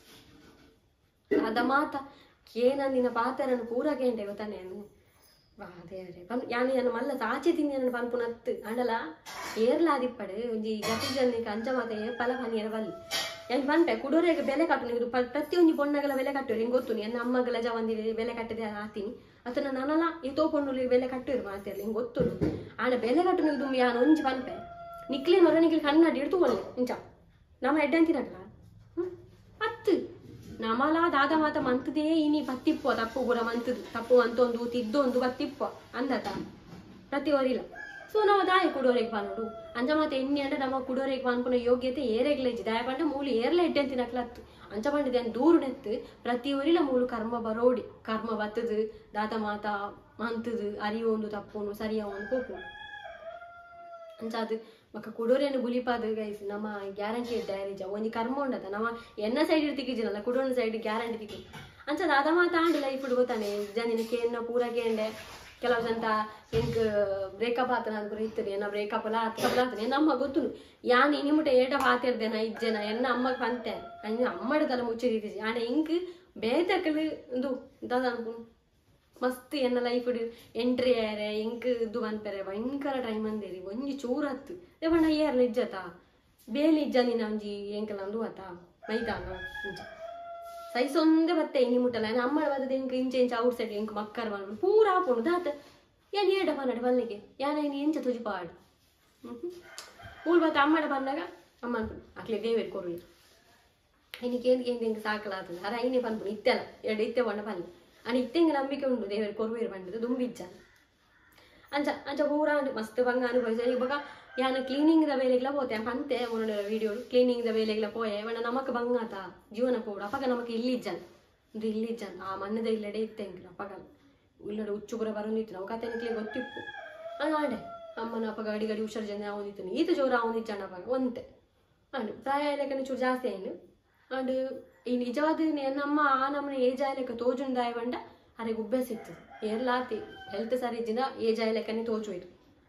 ಅದ ಮಾತ ಕೇನಂದಿನ ಪಾತೆರನ್ನು ಪೂರ ಕೇಂಡೆ ಗೊತ್ತಾನೆ ವಾ ದೇವ್ರೆ ಪನ್ ಯಾನು ಯಾನು ಮಲ್ಲ ಸಾಚೆ ತಿಂದಿ ನನ್ನ ಪನ್ಪುನತ್ತು ಅಂಡಲ ಏರ್ಲಾದಿಪ್ಪಡು ಒಂಜಿ ಗತಿ ಜನಿಗೆ ಅಂಚ ಮಾತ ಏ ಪಲ ಪನಿಯರ ಬಲ್ಲಿ ಏನು ಬಂಟೆ ಕುಡೋರೆಗೆ ಬೆಲೆ ಕಟ್ಟು ಇದು ಪ್ರತಿಯೊಂದು ಬೊಣ್ಣಗಳ ಬೆಲೆ ಕಟ್ಟೋರು ಹಿಂಗೆ ಗೊತ್ತು ಎನ್ನ ಅಮ್ಮಗಳ ಜವಂದಿರಿ ಬೆಲೆ ಕಟ್ಟಿದೆ ಹಾತೀನಿ ಅಥವಾ ನಾನಲ್ಲ ಈ ತೋಕೊಂಡು ಬೆಲೆ ಕಟ್ಟಿರು ಮಾತಿರಲಿ ಹಿಂಗೆ ಗೊತ್ತು ಆಡ ಬೆಲೆ ಕಟ್ಟು ಇದು ಯಾನು ಒಂಜಿ ಬಂಟೆ ನಿಕ್ಲಿ ಮರ ನಿಕ್ಲಿ ಕಣ್ಣಾಡಿ ಇಡ್ತು ಒಳ್ಳೆ ಇಂಚ ನಮ್ಮ ಎಡ್ಡೆ ಅಂತಿರಲ್ಲ ಹ್ಞೂ ಹತ್ತು ನಮಲ ದಾದ ಮಾತ ಮಂತದೇ ಇನಿ ಬತ್ತಿಪ್ಪು ತಪ್ಪು ಕೂಡ ಮಂತದು ತಪ್ಪು ಅಂತೊಂದು ತಿದ್ದೊಂದು ಬತ್ತಿಪ್ಪು ಅಂದತ ಪ್ರತಿ ಒರಿಲ್ಲ ಸೊ ನಾವು ದಾಯ ಕುಡೋರೆಗೆ ಪಾನೋಡು ಅಂಚ ಮತ್ತೆ ಎಣ್ಣೆ ಅಂದ್ರೆ ನಮ್ಮ ಕುಡೋರೆಗೆ ಪಾನ್ಕೊನ ಯೋಗ್ಯತೆ ಏರೆಗ್ಲೇಜಿ ದಾಯ ಪಂಡ ಮೂಲು ಏರ್ಲೆ ಎಡ್ಡೆ ಅಂತಿನಕ್ಲತ್ತು ಅಂಚ ಪಂಡದೆ ಅಂತ ದೂರು ನೆತ್ತು ಪ್ರತಿ ಒರಿಲ ಮೂಲು ಕರ್ಮ ಬರೋಡಿ ಕರ್ಮ ಬತ್ತದು ದಾತ ಮಾತ ಮಂತದು ಅರಿವೊಂದು ತಪ್ಪೋನು ಸರಿಯವನು ಹೋಗು ಅಂಚ ಅದು ಮಕ್ಕ ಕುಡೋರೇನು ಗುಲಿಪಾದ ಗೈಸ್ ನಮ್ಮ ಗ್ಯಾರಂಟಿ ಡೈರೇಜ ಒಂಜಿ ಕರ್ಮ ಉಂಡತ ನಮ್ಮ ಎನ್ನ ಸೈಡ್ ತಿಕ್ಕಿಜಿನಲ್ಲ ಕುಡೋನ ಸೈಡ್ ಗ್ಯಾರಂಟಿ ತಿಕ್ಕಿ ಅಂಚ ದಾದ ಮಾತ ಆಂಡ್ ಲೈಫ್ ಗೊತ್ತಾನೆ ಜನಿನಕ್ಕೆ ಎನ್ನ ಪೂರ ಕೇಂಡೆ ಕೆಲವು ಜನ ಎಂಕ್ ಬ್ರೇಕಪ್ ಆತನ ಅಂತ ಇರ್ತದೆ ಏನ ಬ್ರೇಕಪ್ ಅಲ್ಲ ಆತಲ್ಲ ಆತನೆ ನಮ್ಮ ಗೊತ್ತು ಯಾನ್ ಇನಿ ಮುಟ್ಟ ಏಟ ಪಾತಿರ್ದೇನ ಇಜ್ಜನ ಎನ್ನ ಅಮ್ಮಗ್ ಪಂತೆ ಅನ್ನ ಅಮ್ಮಡದಲ್ಲ ಮುಚ್ಚಿದೀಸಿ ಆಂಡ ಇಂಕ್ ಬೇತಕಲು ಒಂದು ದಾದ ಅನ್ಕೊಂಡು ಮಸ್ತ್ ಎನ್ನ ಲೈಫ್ ಎಂಟ್ರಿ ಆಯ್ರೆ ಇಂಕ್ ಇದು ಬಂದ್ಪೆರೆ ಭಯಂಕರ ಟೈಮ್ ಅಂದೇರಿ ಒಂಜಿ ಚೂರು ಹತ್ತು ದೇವಣ್ಣ ಏರ್ಲ ಇಜ್ಜತ ಬೇಲಿ ಇಜ್ಜ ನೀನು ಒಂಜಿ ಎಂಕಲ ಅಂದು ಆತ ಮೈದಾನ ಇಂಚ ಸೈಸೊಂದೆ ಬತ್ತೆ ಇನಿ ಮುಟ್ಟಲ್ಲ ಅಮ್ಮ ಬರ್ತದೆ ಇಂಕ ಇಂಚೆ ಇಂಚ ಔಟ್ ಸೈಡ್ ಇಂಕ ಮಕ್ಕರ್ ಬಂದು ಪೂರ ಹಾಕೊಂಡು ದಾತ ಏನ್ ಏಡ ಬನ್ನಡ ಬಲ್ಲಿಗೆ ಯಾನ ಇನ್ನು ಇಂಚ ತುಜಿ ಪಾಡು ಹ್ಮ್ ಮೂಲ್ ಬತ್ತ ಅಮ್ಮಡ ಬಂದಾಗ ಅಮ್ಮ ಅನ್ಕೊಂಡು ಅಕ್ಲೆ ದೇವೇರ್ ಕೊರು ಇನಿಗೆ ಏನ್ ಏನ್ ಹಿಂಗೆ ಸಾಕಲಾತದ ಅರ ಐನೇ ಬಂದ್ಬಿಡು ಇತ್ತೆಲ್ಲ ಎರಡು ಇತ್ತೆ ಬಣ್ಣ ಬಲ್ಲಿ आणि इत्तेंगे ನಂಬಿಕೆ ಉಂಟು ದೇವರು ಕೊರುವೇರು ಬಂಡದು ದುಂಬಿಜ್ಜ ಅಂಚ ಅಂಚ ಪೂರ ಮಸ್ತ್ ಬಂಗ ಅನುಭವಿಸ ಇವಾಗ ಯಾನು ಕ್ಲೀನಿಂಗ್ ದ ಬೇಲೆಗ್ಲ ಪೋತೆ ಪಂತೆ ಮೊನ್ನೆ ವಿಡಿಯೋ ಕ್ಲೀನಿಂಗ್ ದ ಬೇಲೆಗ್ಲ ಪೋಯೆ ಬಣ್ಣ ನಮಕ್ ಬಂಗಾತ ಜೀವನ ಪೋಡು ಅಪಗ ನಮಕ್ ಇಲ್ಲಿಜ್ಜನ್ ಇದು ಇಲ್ಲಿಜ್ಜನ್ ಆ ಮಣ್ಣದ ಇಲ್ಲಡೆ ಇತ್ತೆಂಗಿಲ್ಲ ಅಪಗ ಇಲ್ಲಡೆ ಉಚ್ಚು ಪುರ ಬರೋದಿತ್ತು ನಾವು ಕತೆ ನಿಕ್ಲೆ ಗೊತ್ತಿಪ್ಪು ಅದು ಆಡೆ ಅಮ್ಮನ ಅಪಗ ಗಡಿ ಗಡಿ ಹುಷಾರು ಜನ ಅವನಿತ್ತು ಈತ ಜೋರ ಅವನಿಜ್ಜಣ್ಣ ಅಪಗ ಒಂತೆ ಅಂಡು ಪ್ರಾಯ ಲೆಕ್ಕನ ಚೂರು ಜಾಸ್ತಿ ಆಯ್ನು ಅಂಡ್ ಈ ನಿಜವಾದ ನಮ್ಮ ಆ ನಮ್ಮನೆ ಏಜ್ ಆಯ್ಲೆಕ್ಕ ತೋಜುಂಡ ಬಂಡ ಅರೆ ಗುಬ್ಬೆ ಸಿಗ್ತದೆ ಏರ್ಲಾತಿ ಹೆಲ್ತ್ ಸರಿ ಇದ್ದಿಂದ ಏಜ್ ಆಯ್ಲೆಕ್ಕನೇ ತೋಜುಯ್ತು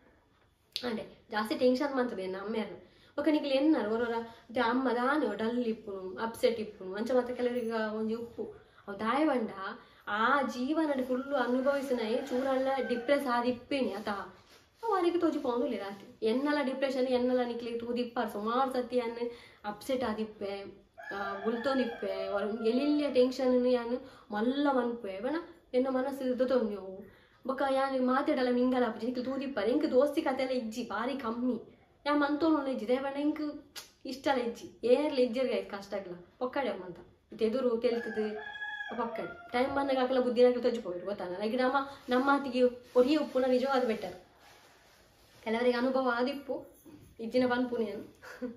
ಅಂಡೆ ಜಾಸ್ತಿ ಟೆನ್ಷನ್ ಮಾಡ್ತದೆ ಎನ್ನ ಅಮ್ಮೆಯರು ఒక నీకు ఎన్నారు ఎవరో అమ్మ దాని డల్ ఇప్పును అప్సెట్ ఇప్పును మంచి మత ಕೆಲವರಿಗೆ ಒಂದು ಉಪ್ಪು ಅವು ದಾಯವಂಡ ಆ ಜೀವನ ಫುಲ್ ಅನುಭವಿಸಿನಾಯಿ ಚೂರಲ್ಲ ಡಿಪ್ರೆಸ್ ಆದಿಪ್ಪೇನಿ ಆತ ಅವರಿಗೆ ತೋಜಿಪೋಂದು ರಾತ್ರಿ ಎನ್ನೆಲ್ಲ ಡಿಪ್ರೆಷನ್ ಎನ್ನೆಲ್ಲ ನಿಕ್ಲಿಗೆ ತೂದಿಪ್ಪಾರು ಸುಮಾರು ಸತಿ ಅನ್ನ ಅಪ್ಸೆಟ್ ಆದಿಪ್ಪೆ ಗುಲ್ತೋನಿಪ್ಪೆ ಎಲ್ಲಿಯ ಟೆನ್ಷನ್ ಯಾನು ಮಲ್ಲ ಮನ್ಪೆ ಬಣ ಎನ್ನ ಮನಸ್ಸು ತೊಂದೆವು ಬೊಕ್ಕ ಯಾನು ಮಾತಾಡಲ್ಲ ಮಿಂಗಲ ಅಪ್ಪ ನಿಕ್ಲಿ ತೂದಿಪ್ಪಾರು ಇಂಕ ದೋಸ್ತಿ ಕತೆ ಎಲ್ಲ ಇಜ್ಜಿ ಭಾರಿ ಕಮ್ಮಿ ಯಾ ಮಂತೋನು ಇಜ್ಜಿ ದೇವಣ್ಣ ಇಂಕ ಇಷ್ಟಲ್ಲ ಇಜ್ಜಿ ಏರ್ಲಿ ಇಜ್ಜಿರ್ಗೆ ಕಷ್ಟ ಆಗಲ್ಲ ಪೊಕ್ಕಡೆ ಅಮ್ಮಂತ ಎದುರು ತೆಲ್ತದು ಪಕ್ಕಡೆ ಟೈಮ್ ಬಂದಾಗ ಹಾಕಲ್ಲ ಬುದ್ಧಿನಾಗ ತೊಜ್ಜಿపోయారు ಗೊತ್ತಲ್ಲ ಈಗ ನಮ್ಮ ನಮ್ಮ ಮಾತಿಗೆ ಒರಿಯ ಉಪ್ಪುನ ನಿಜವಾದ ಬೆಟರ್ ಕೆಲವರಿಗೆ ಅನುಭವ ಆದಿಪ್ಪು ಇಜ್ಜಿನ ಪನ್ಪುನಿಯನು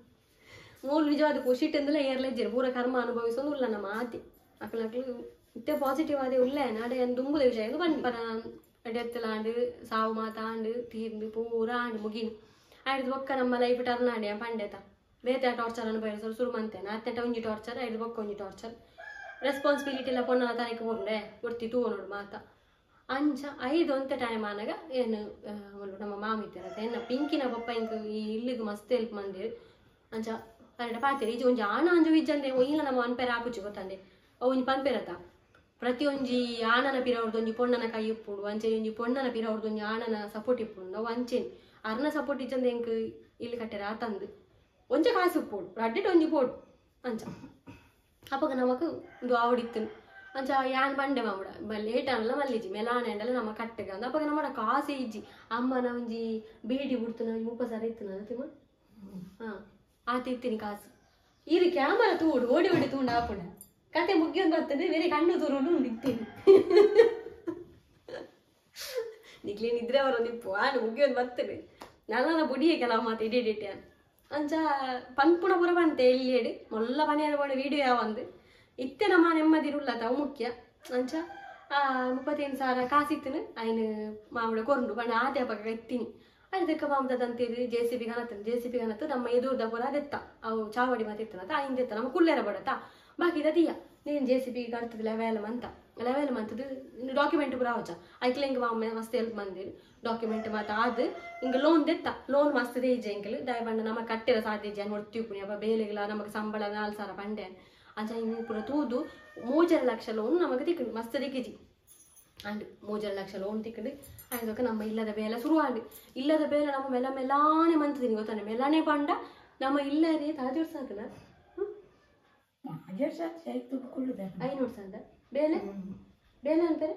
ಮೂರು ನಿಜವಾದ ಖುಷಿಟ್ಟಂದಲೇ ಏರ್ಲ ಇಜ್ಜಿರು ಪೂರ ಕರ್ಮ ಅನುಭವಿಸೋದು ಇಲ್ಲ ನಮ್ಮ ಮಾತಿ ಅಕ್ಕಲ ಅಕ್ಕಲು ಇತ್ತೆ ಪಾಸಿಟಿವ್ ಆದೇ ಉಳ್ಳೆ ನಾಡೆ ಅನ್ ದುಂಬುದ ವಿಷಯ ಬನ್ನಿ ಪರ ಡೆತ್ತಲಾಂಡು ಸಾವು ಮಾತಾಂಡು ತೀರ್ದು ಪೂರ ಆಂಡು ಮುಗಿನು ಆಯ್ದು ಬೊಕ್ಕ ನಮ್ಮ ಲೈಫ್ ಟರ್ನ್ ಆಡಿ ಪಂಡೆತ ಬೇತೆ ಟಾರ್ಚರ್ ಅನುಭವಿಸೋರು ಶುರು ಮಂತೇನೆ ಅತ್ತೆ ಒಂಜಿ ಟಾರ್ಚರ್ ಐದು ಬೊಕ್ಕ ಒಂಜಿ ಟಾರ್ಚರ್ ರೆಸ್ಪಾನ್ಸಿಬಿಲಿಟಿ ಎಲ್ಲ ಪೊಣ್ಣನ ತಾರೀಕು ಹೋಗ್ರೆ ಕೊಡ್ತಿ ತೂ ನೋಡು ಮಾತ ಅಂಚ ಐದು ಅಂತ ಟೈಮ್ ಆನಾಗ ಏನು ನಮ್ಮ ಮಾಮ ಇತ್ತಿರತ್ತೆ ಎನ್ನ ಪಿಂಕಿನ ಪಪ್ಪ ಇಂಕ ಈ ಇಲ್ಲಿಗೆ ಮಸ್ತ್ ಹೆಲ್ಪ್ ಮಂದಿರು ಅಂಚ ಕರೆಕ್ಟ್ ಪಾತಿರಿ ಈಜು ಒಂಜಿ ಆಣ ಅಂಜು ಇಜ್ಜಂದೆ ಇಲ್ಲ ನಮ್ಮ ಅನ್ಪೇರ ಹಾಕುಚ್ಚು ಗೊತ್ತಂದೆ ಅವು ಒಂಜಿ ಪನ್ಪೇರತ್ತ ಪ್ರತಿಯೊಂಜಿ ಆಣನ ಪಿರ ಅವ್ರದ್ದು ಒಂಜಿ ಪೊಣ್ಣನ ಕೈ ಇಪ್ಪುಡು ಅಂಚೆ ಒಂಜಿ ಪೊಣ್ಣನ ಪಿರ ಅವ್ರದ್ದು ಒಂಜಿ ಆಣನ ಸಪೋರ್ಟ್ ಇಪ್ಪುಡು ನಾವು ಅಂಚೆನಿ ಅರ್ನ ಸಪೋರ್ಟ್ ಇಜ್ಜಂದೆ ಇಂಕ ಇಲ್ಲಿ ಕಟ್ಟೆರ ಆತಂದು ಒಂಚ ಕಾಸು ಉಪ್ಪೋಡು ಅಡ್ಡೆಟ್ ಒಂಜಿ ಪೋಡು ಅಂಚ ಅಪ್ಪಗ ನಮಕ್ ಒಂದು ಆವಡಿತ್ತು ಅಂಚ ಯಾನ್ ಬಂಡೆ ಮಾಮೂಡ ಲೇಟ್ ಅನ್ನಲ್ಲ ಮಲ್ಲಿಜಿ ಮೆಲಾನೆ ಅಂಡಲ್ಲ ನಮ್ಮ ಕಟ್ಟೆಗೆ ಅಂದ ಅಪ್ಪಗ ನಮ್ಮಡ ಕಾಸೆ ಇಜ್ಜಿ ಅಮ್ಮನ ಒಂಜಿ ಬೇಡಿ ಬಿಡ್ತು ನಾವು ಮುಪ್ಪ ಸರ ಇತ್ತು ನಾನು ತಿಮ್ಮ ಹಾ ಆತ ಇತ್ತೀನಿ ಕಾಸು ಈರಿ ಕ್ಯಾಮರಾ ತೂಡು ಓಡಿ ಓಡಿ ತೂಂಡು ಹಾಪುಂಡ ಕತೆ ಮುಗಿಯೊಂದು ಬರ್ತದೆ ಬೇರೆ ಕಣ್ಣು ತೂರು ಇತ್ತೇನೆ ನಿಕ್ಲಿ ನಿದ್ರೆ ಅವರೊಂದು ಇಪ್ಪು ಆಡು ಮುಗಿಯೊಂದು ಬರ್ತದೆ ನನ್ನ ಬುಡಿಯೇ ಕೆಲವು ಮಾತು ಇಡೀಡಿಟ್ಟೆ ಅಂಚ ಪನ್ಪುಣ ಪುರ ಬಂತೆ ಎಲ್ಲಿಯೇಡು ಮೊಲ್ಲ ಪನಿಯಾದ ಬೋಡ ವೀಡಿಯೋ ಯಾವಂದು ಇತ್ತೆ ನಮ್ಮ ನೆಮ್ಮದಿರುಲ್ಲ ತಾವು ಮುಖ್ಯ ಅಂಚ ಮುಪ್ಪತ್ತೇನು ಸಾವಿರ ಕಾಸಿತ್ತನು ಆಯ್ನ ಮಾಮೂಡ ಕೊರ್ಂಡು ಬಣ್ಣ ಆತೆ ಹಬ್ಬಕ್ಕೆ ಎತ್ತೀನಿ ಅದಕ್ಕೆ ಮಾಮದಂತೇಳಿ ಜೆ ಸಿ ಪಿ ಗನತ್ತನು ಜೆ ಸಿ ಪಿ ಗನತ್ತು ನಮ್ಮ ಎದುರ್ದ ಪುರ ಅದೆತ್ತ ಅವು ಚಾವಡಿ ಮಾತಿತ್ತನತ್ತ ಆಯಿಂದ ಎತ್ತ ನಮ್ಮ ಕುಲ್ಲೇರ ಬಡತ್ತ ಬಾಕಿ ದೀಯ ನೀನು ಜೆ ಸಿ ಪಿ ಕಟ್ತದ ಲೆವೆಲ್ ಮಂತ ಲೆವೆಲ್ ಮಂತದ್ದು ಡಾಕ್ಯುಮೆಂಟ್ ಪುರ ಅವಚ ಐಕ್ಲ ಹಿಂಗೆ ಮಾಮ ಮಸ್ತ್ ಹೆಲ್ಪ್ ಮಂದಿರು ಡಾಕ್ಯುಮೆಂಟ್ ಮಾತ ಆದ್ ಹಿಂಗೆ ಲೋನ್ ದೆತ್ತ ಲೋನ್ ಮಸ್ತ್ ದೇಜೆ ಇಂಕಲು ದಯ ಬಣ್ಣ ನಮ್ಮ ಕಟ್ಟೆರ ಸಾಧ್ಯಜೆ ಅನ್ನು ಹೊಡ್ತೀವಿ ಪುಣಿ ಅಪ್ಪ ಬೇಲೆಗಿಲ್ಲ ನಮಗೆ ಸಂಬಳ ನಾಲ್ಕು ಸಾವಿರ ಪಂಡೆ ಅಂಚ ಹಿಂಗೆ ಪುರ ತೂದು ಮೂಜರ ಲಕ್ಷ ಲೋನ್ ನಮಗೆ ತಿಕ್ಕಿಡು ಮಸ್ತ್ ದಿಕ್ಕಿಜಿ ಅಂಡ್ ಮೂಜರ ಲಕ್ಷ ಲೋನ್ ತಿಕ್ಕಿಡು ಆಯ್ದಕ್ಕೆ ನಮ್ಮ ಇಲ್ಲದ ಬೇಲೆ ಶುರು ಆಡಿ ಇಲ್ಲದ ಬೇಲೆ ನಮ್ಮ ಮೆಲ್ಲ ಮೆಲ್ಲಾನೆ ಮಂತದೀನಿ ಗೊತ್ತಾನೆ ಮೆಲ್ಲನೆ ಪಂಡ ನಮ್ಮ ಇಲ್ಲರೇ ತಾಜೋರ್ ಸಾಕನ
ಮಾಜರ್ ಸಾತ್ ಸೈ ತುಬ್ಕೊಳ್ಳುದ
ಐನೂರು ಸಂದ ಬೇಲೆ ಬೇಲೆ ಅಂತಾರೆ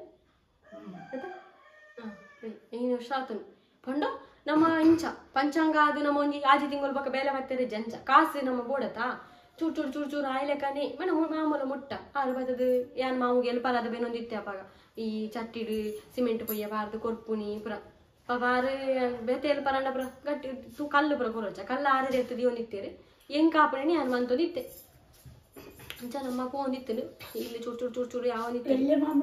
ಐನೂರು ಸಾತು ಪಂಡ ನಮ್ಮ ಇಂಚ ಪಂಚಾಂಗ ಅದು ನಮ್ಮ ಒಂಜಿ ಆಜಿ ತಿಂಗಳು ಪಕ್ಕ ಬೇಲೆ ಬರ್ತಾರೆ ಜಂಚ ಕಾಸು ನಮ್ಮ ಬೋಡತಾ ಚೂರು ಚೂರು ಚೂರು ಚೂರು ಆಯ್ಲೆಕ್ಕನೆ ಮೇಡ ಮಾಮೂಲ ಮುಟ್ಟ ಆರು ಬರ್ತದ ಯಾನ್ ಮಾಮೂಗೆ ಎಲ್ಲಿ ಪರದ ಬೇನೊಂದಿತ್ತೆ ಅಪ್ಪಾಗ ಈ ಚಟ್ಟಿಡು ಸಿಮೆಂಟ್ ಪೊಯ್ಯ ಬಾರ್ದು ಕೊರ್ಪುನಿ ಪುರ ಪಾರು ಬೇತೆಯಲ್ಲಿ ಪರಂಡ ಪುರ ಗಟ್ಟಿ ತು ಕಲ್ಲು ಪುರ ಕೊರಚ ಕಲ್ಲು ಆರದೆ ಎತ್ತದಿ ಒಂದಿತ್ತೇರಿ ಹೆಂಗ್ ಕಾಪಣಿ ನಾನು ಮಂತೊಂದಿತ್ತೆ ಅಂಚ ನಮ್ಮ ಪೋಂದಿತ್ತು ಇಲ್ಲಿ ಚೂರು ಚೂರು ಚೂರು ಚೂರು ಯಾವನಿತ್ತು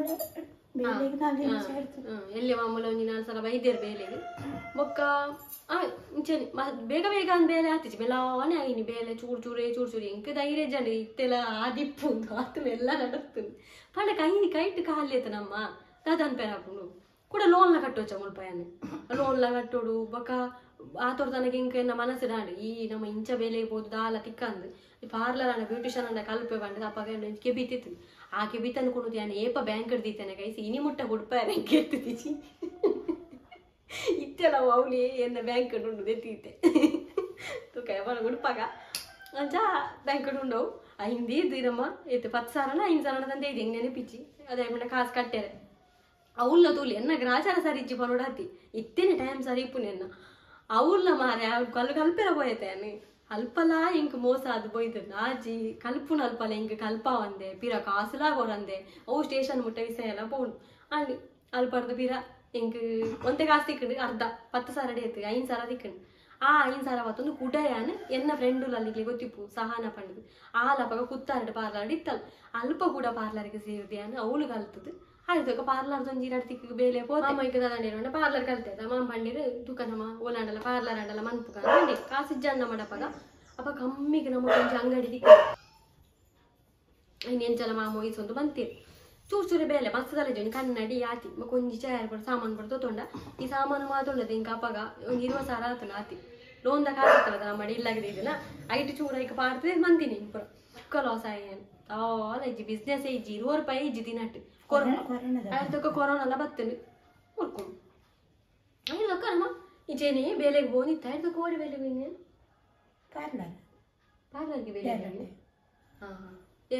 ಎಲ್ಲಿ ಮಾಮೂಲ ಒಂಜಿ ನಾಲ್ಕು ಸಲ ಬೈದೇರು ಬೇಲೆಗೆ ಬೊಕ್ಕ ಆ ಇಂಚೆನಿ ಬೇಗ ಬೇಗ ಅಂದ್ ಬೇಲೆ ಹಾತಿಚ್ಚಿ ಬೆಲಾವನೆ ಆಗಿನಿ ಬೇಲೆ ಚೂರು ಚೂರೇ ಚೂರು ಚೂರು ಎಂಕ ಧೈರ್ಯ ಜನ ಇತ್ತೆಲ್ಲ ಆದಿಪ್ಪು ಆತು ಎಲ್ಲ ನಡಸ್ತುಂಡು ಪಂಡ ಕೈ ಕೈಟ್ ಕಾಲೇತ ನಮ್ಮ ತದನ್ ಪೇರ ಹಾಕೊಂಡು ಕೂಡ ಲೋನ್ಲ ಕಟ್ಟೋಚ ಮುಲ್ಪಾಯನೆ ಲೋನ್ಲ ಕಟ್ಟೋಡು ಬೊಕ್ಕ ಆತೋರ್ ತನಗೆ ಇಂಕ ಎನ್ನ ಮನಸ್ಸು ನಾಡು ಈ ನಮ್ಮ ಇಂಚ ಬೇಲೆ ಬೋದು ದಾಲ ತಿಕ್ಕಂದು ಪಾರ್ಲರ್ ಅನ್ನ ಬ್ಯೂಟಿಷನ್ ಅನ್ನ ಕಲ್ಪೆ ಬಂಡ ಅಪ್ಪಾಗ ಕೆಬಿತ್ತಿತ್ತು ಆ ಕೆಬಿತನ್ನು ಕೊಡುದು ಯಾನು ಏಪ ಬ್ಯಾಂಕ್ ಹಿಡ್ದಿತ್ತೇನೆ ಕೈಸಿ ಇನಿ ಮುಟ್ಟ ಹುಡ್ಪಾಯ ಕೆತ್ತಿಸಿ ಇತ್ತೆಲ್ಲ ಅವಳಿ ಎನ್ನ ಬ್ಯಾಂಕ್ ಉಂಡು ಎತ್ತಿತ್ತೆ ತುಕ ಬರ ಹುಡ್ಪಾಗ ಅಂಚ ಬ್ಯಾಂಕ್ ಉಂಡವು ಹಿಂದಿ ಇದ್ದೀರಮ್ಮ ಎತ್ತು ಪತ್ತು ಸಾವಿರನ ಐದು ಸಾವಿರ ತಂದೆ ಇದೆ ಹೆಂಗೆ ನೆನಪಿಚ್ಚಿ ಅದೇ ಮನೆ ಕಾಸು ಕಟ್ಟಾರೆ ಅವಲ್ಲ ತೂಲಿ ಎನ್ನ ಗ್ರಾಚಾರ ಸರಿ ಇಚ್ಚಿ ಬರೋಡಾತಿ ಇತ್ತೇನೆ ಟೈಮ್ ಸರಿ ಇಪ್ಪು ಎನ್ನ ಅವಲ್ಲ ಮಾರೆ ಅವ್ರು ಕಲ್ ಕಲ್ಪೆರ పోయేతాయని అల్పలా ఇంక మోస అది పోయింది నాజీ కలుపున అల్పల ఇంక కల్పా వందే పిర కాసులా కొరందే ఓ స్టేషన్ ముట్ట విషయాల పోను అండ్ అల్పర్ద పిర ఇంక ಒಂತೆ ಕಾಸು ತಿಕ್ಕಂಡು ಅರ್ಧ ಪತ್ತು ಸಾವಿರ ಎತ್ತು ಐದು ಸಾವಿರ ತಿಕ್ಕಂಡು ಆ ಐದು ಸಾವಿರ ಅವತ್ತೊಂದು ಕುಡಯಾನ ಎನ್ನ ಫ್ರೆಂಡು ಅಲ್ಲಿಗೆ ಗೊತ್ತಿಪ್ಪು ಸಹನ ಪಂಡದು ಆಲಪಗ ಕುತ್ತಾರಡು ಪಾರ್ಲರ್ ಇತ್ತಲ್ಲ ಅಲ್ಪ ಕೂಡ ಪಾರ್ಲರ್ಗೆ ಸೇರಿದೆ ಅನ್ನ ಅವಳು ಕಲ್ತದ್ದು ಆಯ್ತು ಪಾರ್ಲರ್ ಒಂಜಿ ಎರಡು ತಿಕ್ಕ ಬೇಲೆ ಹೋದ ಅಮ್ಮ ಈಗ ತಗೊಂಡಿರೋಣ ಪಾರ್ಲರ್ ಕಲ್ತೈತೆ ಅಮ್ಮ ಪಂಡಿರು ತುಕನಮ್ಮ ಓಲಾಂಡಲ್ಲ ಪಾರ್ಲರ್ ಅಂಡಲ್ಲ ಮನ್ಪುಗ ಅಂಡಿ ಕಾಸು ಜನ್ನ ಮಾಡಪ್ಪಗ ಅಪ್ಪ ಕಮ್ಮಿಗೆ ನಮ್ಮ ಕೊಂಚ ಅಂಗಡಿ ತಿಕ್ಕ ಇನ್ನೆಂಚಲ ಮಾಮ ಇಸೊಂದು ಬಂತೀರಿ ಚೂರು ಚೂರು ಬೇಲೆ ಮಸ್ತದಲ್ಲ ಜೋನಿ ಕನ್ನಡಿ ಆತಿ ಕೊಂಚಿ ಚೇರ್ ಬಡ ಸಾಮಾನು ಬಡ ತೊಂಡ ಈ ಸಾಮಾನು ಮಾತೊಂಡದ ಇಂಕ ಅಪ್ಪಗ ಒಂದು ಇರುವ ಸಾವಿರ ಆತನ ಆತಿ ಲೋನ್ದ ಕಾರ್ತದ ನಮ್ಮ ಇಲ್ಲಾಗಿದೆ ಇದನ್ನ ಐಟು ಚೂರ ಈಗ ಪಾಡ್ತದೆ ಮಂದಿನಿ ಪುರ ಕಲೋಸ ಏನು ಅಲ್ಲ ಇಜ್ಜಿ ಬಿಸ್ನೆಸ್ ಇಜ್ಜಿ ಇರುವ ರೂಪಾಯಿ ಇಜ್ಜಿ ದಿನಟ್ಟು ಕೊರೋನಾ ಅದಕ್ಕೆ ಕೊರೋನಾ ಎಲ್ಲ ಬರ್ತೇನೆ ಮುಡ್ಕೊಂಡು ಐದಕ್ಕ ನಮ್ಮ ಈಚೆನೆ ಬೇಲೆಗೆ ಬೋನಿತ್ತ ಐದಕ್ಕೆ ಓಡಿ ಬೇಲೆ ಬೀನಿ
ಪಾರ್ಲರ್
ಪಾರ್ಲರ್ಗೆ ಬೇಲೆ ಹಾಂ ಹಾಂ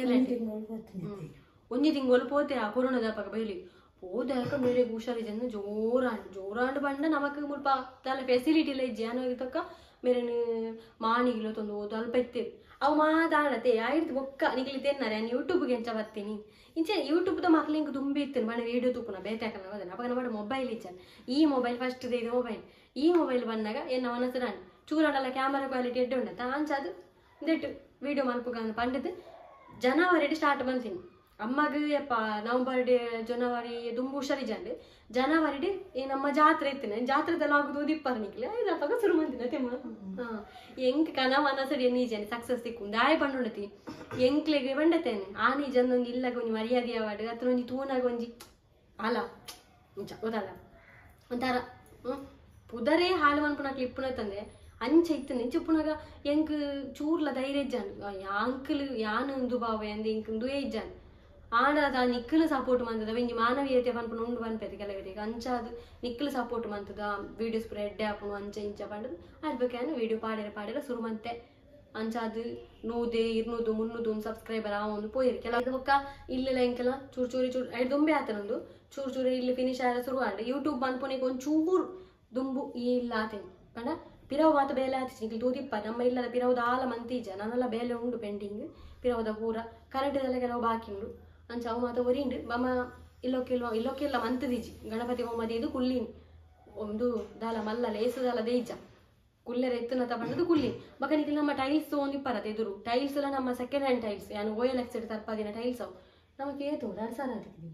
ಒಂಜಿ ತಿಂಗಳು ಪೋತೆ ಆ ಕೊರೋನಾದ ಪಕ್ಕ ಬೇಲಿ ಹೋದಾಕ ಬೇಲೆಗೆ ಹುಷಾರಿಜನ್ನು ಜೋರಾಂಡು ಜೋರಾಂಡು ಬಂಡ ನಮಕ್ ಮುಲ್ಪ ತಲೆ ಫೆಸಿಲಿಟಿ ಇಲ್ಲ ಇಜ್ಜಿ ಅನ್ನೋ ತಕ್ಕ ಮೇರೆ ಮಾಣಿಗಿಲ್ಲ ತೊಂದು ಓದು ಅಲ್ಪ ಇತ್ತೇರಿ ಅವು ಮಾತಾಡತ್ತೆ ಆಯ್ತು ಬೊಕ್ಕ ನಿಗ್ಲಿ ತಿನ್ನಾರೆ ನಾನು ಯೂಟ್ಯೂಬ್ಗೆ ಎಂಚ ಬರ್ತೀನಿ ಇಂಚೆ ಯೂಟ್ಯೂಬ್ದ ಮಕ್ಳಿಂಗೆ ತುಂಬಿ ಇತ್ತೇನೆ ಮನೆ ವೀಡಿಯೋ ತುಪ್ಪನ ಬೇತಾಕಲ್ಲ ಅದನ್ನ ಅವಾಗ ನಮ್ಮ ಮೊಬೈಲ್ ಇಚ್ಚಾನೆ ಈ ಮೊಬೈಲ್ ಫಸ್ಟ್ ಇದು ಮೊಬೈಲ್ ಈ ಮೊಬೈಲ್ ಬಂದಾಗ ಎನ್ನ ಮನಸ್ಸು ನಾನು ಚೂರಾಡಲ್ಲ ಕ್ಯಾಮರಾ ಕ್ವಾಲಿಟಿ ಎಡ್ಡೆ ಉಂಡತ್ತ ಅಂಚದು ಇದೆಟ್ಟು ವೀಡಿಯೋ ಮಲ್ಪುಗ ಪಂಡದು ಜನವರಿ ಸ್ಟಾರ್ಟ್ ಬಂತೀನಿ ಅಮ್ಮಗೆ ಯಪ್ಪ ನವಂಬರ್ ಡೇ ಜನವರಿ ದುಂಬು ಹುಷಾರಿಜಂಡು ಜನವರಿ ಈ ನಮ್ಮ ಜಾತ್ರೆ ಇತ್ತೇನೆ ಜಾತ್ರೆದೆಲ್ಲ ಆಗುದು ದಿಪ್ಪರ್ ನಿಕ್ಲೆ ಐದಪ್ಪಾಗ ಶುರು ಮಂದಿನ ತೆಮ್ಮ ಹಾಂ ಎಂಕ್ ಕನ ಮನಸಡಿ ನೀಜನೆ ಸಕ್ಸಸ್ ತಿಕ್ಕು ದಾಯ ಪಂಡುಂಡತಿ ಎಂಕ್ಲೆಗೆ ಬಂಡತೇನೆ ಆ ನೀಜಂದೊಂದು ಇಲ್ಲಾಗ ಒಂಜಿ ಮರ್ಯಾದೆ ಅವಾಡು ಅತ್ರ ಒಂಜಿ ತೂನಾಗ ಒಂಜಿ ಅಲ್ಲ ಮುಂಚ ಗೊತ್ತಲ್ಲ ಒಂಥರ ಹ್ಞೂ ಪುದರೇ ಹಾಳು ಅನ್ಪುನ ಕ್ಲಿಪ್ಪುನ ತಂದೆ ಅಂಚೆ ಇತ್ತನೆ ಚಿಪ್ಪುನಾಗ ಎಂಕ್ ಚೂರ್ಲ ಧೈರ್ಯ ಇಜ್ಜಾನು ಯಾಂಕಲ್ ಯಾನೊಂದು ಬಾವೆ ಅಂದು ಎಂಕಂದು ಇಜ್ಜಾನು ಆಂಡದ ನಿಕ್ಕಲು ಸಪೋರ್ಟ್ ಮಂತದ ವೆಂಜಿ ಮಾನವೀಯತೆ ಪನ್ಪುನ ಉಂಡು ಪನ್ಪೈತೆ ಕೆಲವರಿಗೆ ಅಂಚಾದು ನಿಕ್ಕಲು ಸಪೋರ್ಟ್ ಮಂತದ ವೀಡಿಯೋಸ್ ಪೂರ ಎಡ್ಡೆ ಹಾಪುನು ಅಂಚ ಇಂಚ ಪಂಡದು ಅದ್ಬೇಕೇನು ವೀಡಿಯೋ ಪಾಡಿರ ಪಾಡಿರ ಶುರು ಮಂತೆ ಅಂಚಾದು ನೂದೆ ಇರ್ನೂದು ಮುನ್ನೂದು ಒಂದು ಸಬ್ಸ್ಕ್ರೈಬರ್ ಆ ಒಂದು ಪೋಯಿರಿ ಕೆಲವು ಬೊಕ್ಕ ಇಲ್ಲೆಲ್ಲ ಇಂಕೆಲ್ಲ ಚೂರು ಚೂರಿ ಚೂರು ಐದು ದುಂಬೆ ಆತನೊಂದು ಚೂರು ಚೂರು ಇಲ್ಲಿ ಫಿನಿಶ್ ಆದ ಶುರು ಆಂಡ ಯೂಟ್ಯೂಬ್ ಬಂದ್ಪೋನಿಗೆ ಒಂದು ಚೂರು ದುಂಬು ಇಲ್ಲ ಆತೇನೆ ಪಂಡ ಪಿರವು ಮಾತ ಬೇಲೆ ಆತಿಸಿ ನಿಕ್ಲಿ ತೂದಿಪ್ಪ ನಮ್ಮ ಇಲ್ಲದ ಪಿರವುದ ಆಲ ಮಂತೀಜ ನನ್ನೆಲ್ಲ ಬೇಲೆ ಉಂಡು ಪೆಂಡಿಂಗ್ ಪಿರವುದ ಪೂರ ಕರೆಂಟಿದೆಲ್ಲ ಕೆಲವು ಬಾಕಿ ಉಂಡು ಅಂಚ ಅವು ಮಾತ ಒರಿಂಡು ಬಮ್ಮ ಇಲ್ಲೋಕ್ಕಿಲ್ವ ಇಲ್ಲೋಕ್ಕಿಲ್ಲ ಮಂತದೀಜಿ ಗಣಪತಿ ಹೋಮದಿ ಇದು ಕುಲ್ಲಿನಿ ಒಂದು ದಾಲ ಮಲ್ಲ ಲೇಸು ದಾಲ ದೇಜ ಕುಲ್ಲೆರ ಎತ್ತನ ತಗೊಂಡದು ಕುಲ್ಲಿನಿ ಬಕನಿಗೆ ನಮ್ಮ ಟೈಲ್ಸ್ ತೊಗೊಂಡಿಪ್ಪರತ್ತೆ ಎದುರು ಟೈಲ್ಸ್ ಎಲ್ಲ ನಮ್ಮ ಸೆಕೆಂಡ್ ಹ್ಯಾಂಡ್ ಟೈಲ್ಸ್ ಯಾನು ಓ ಎಲ್ ಎಕ್ಸೆಡ್ ತರ್ಪಾದಿನ ಟೈಲ್ಸ್ ಅವು ನಮಗೆ ಏತು ಎರಡು ಸಾವಿರ ಹತ್ತಿದ್ದೀನಿ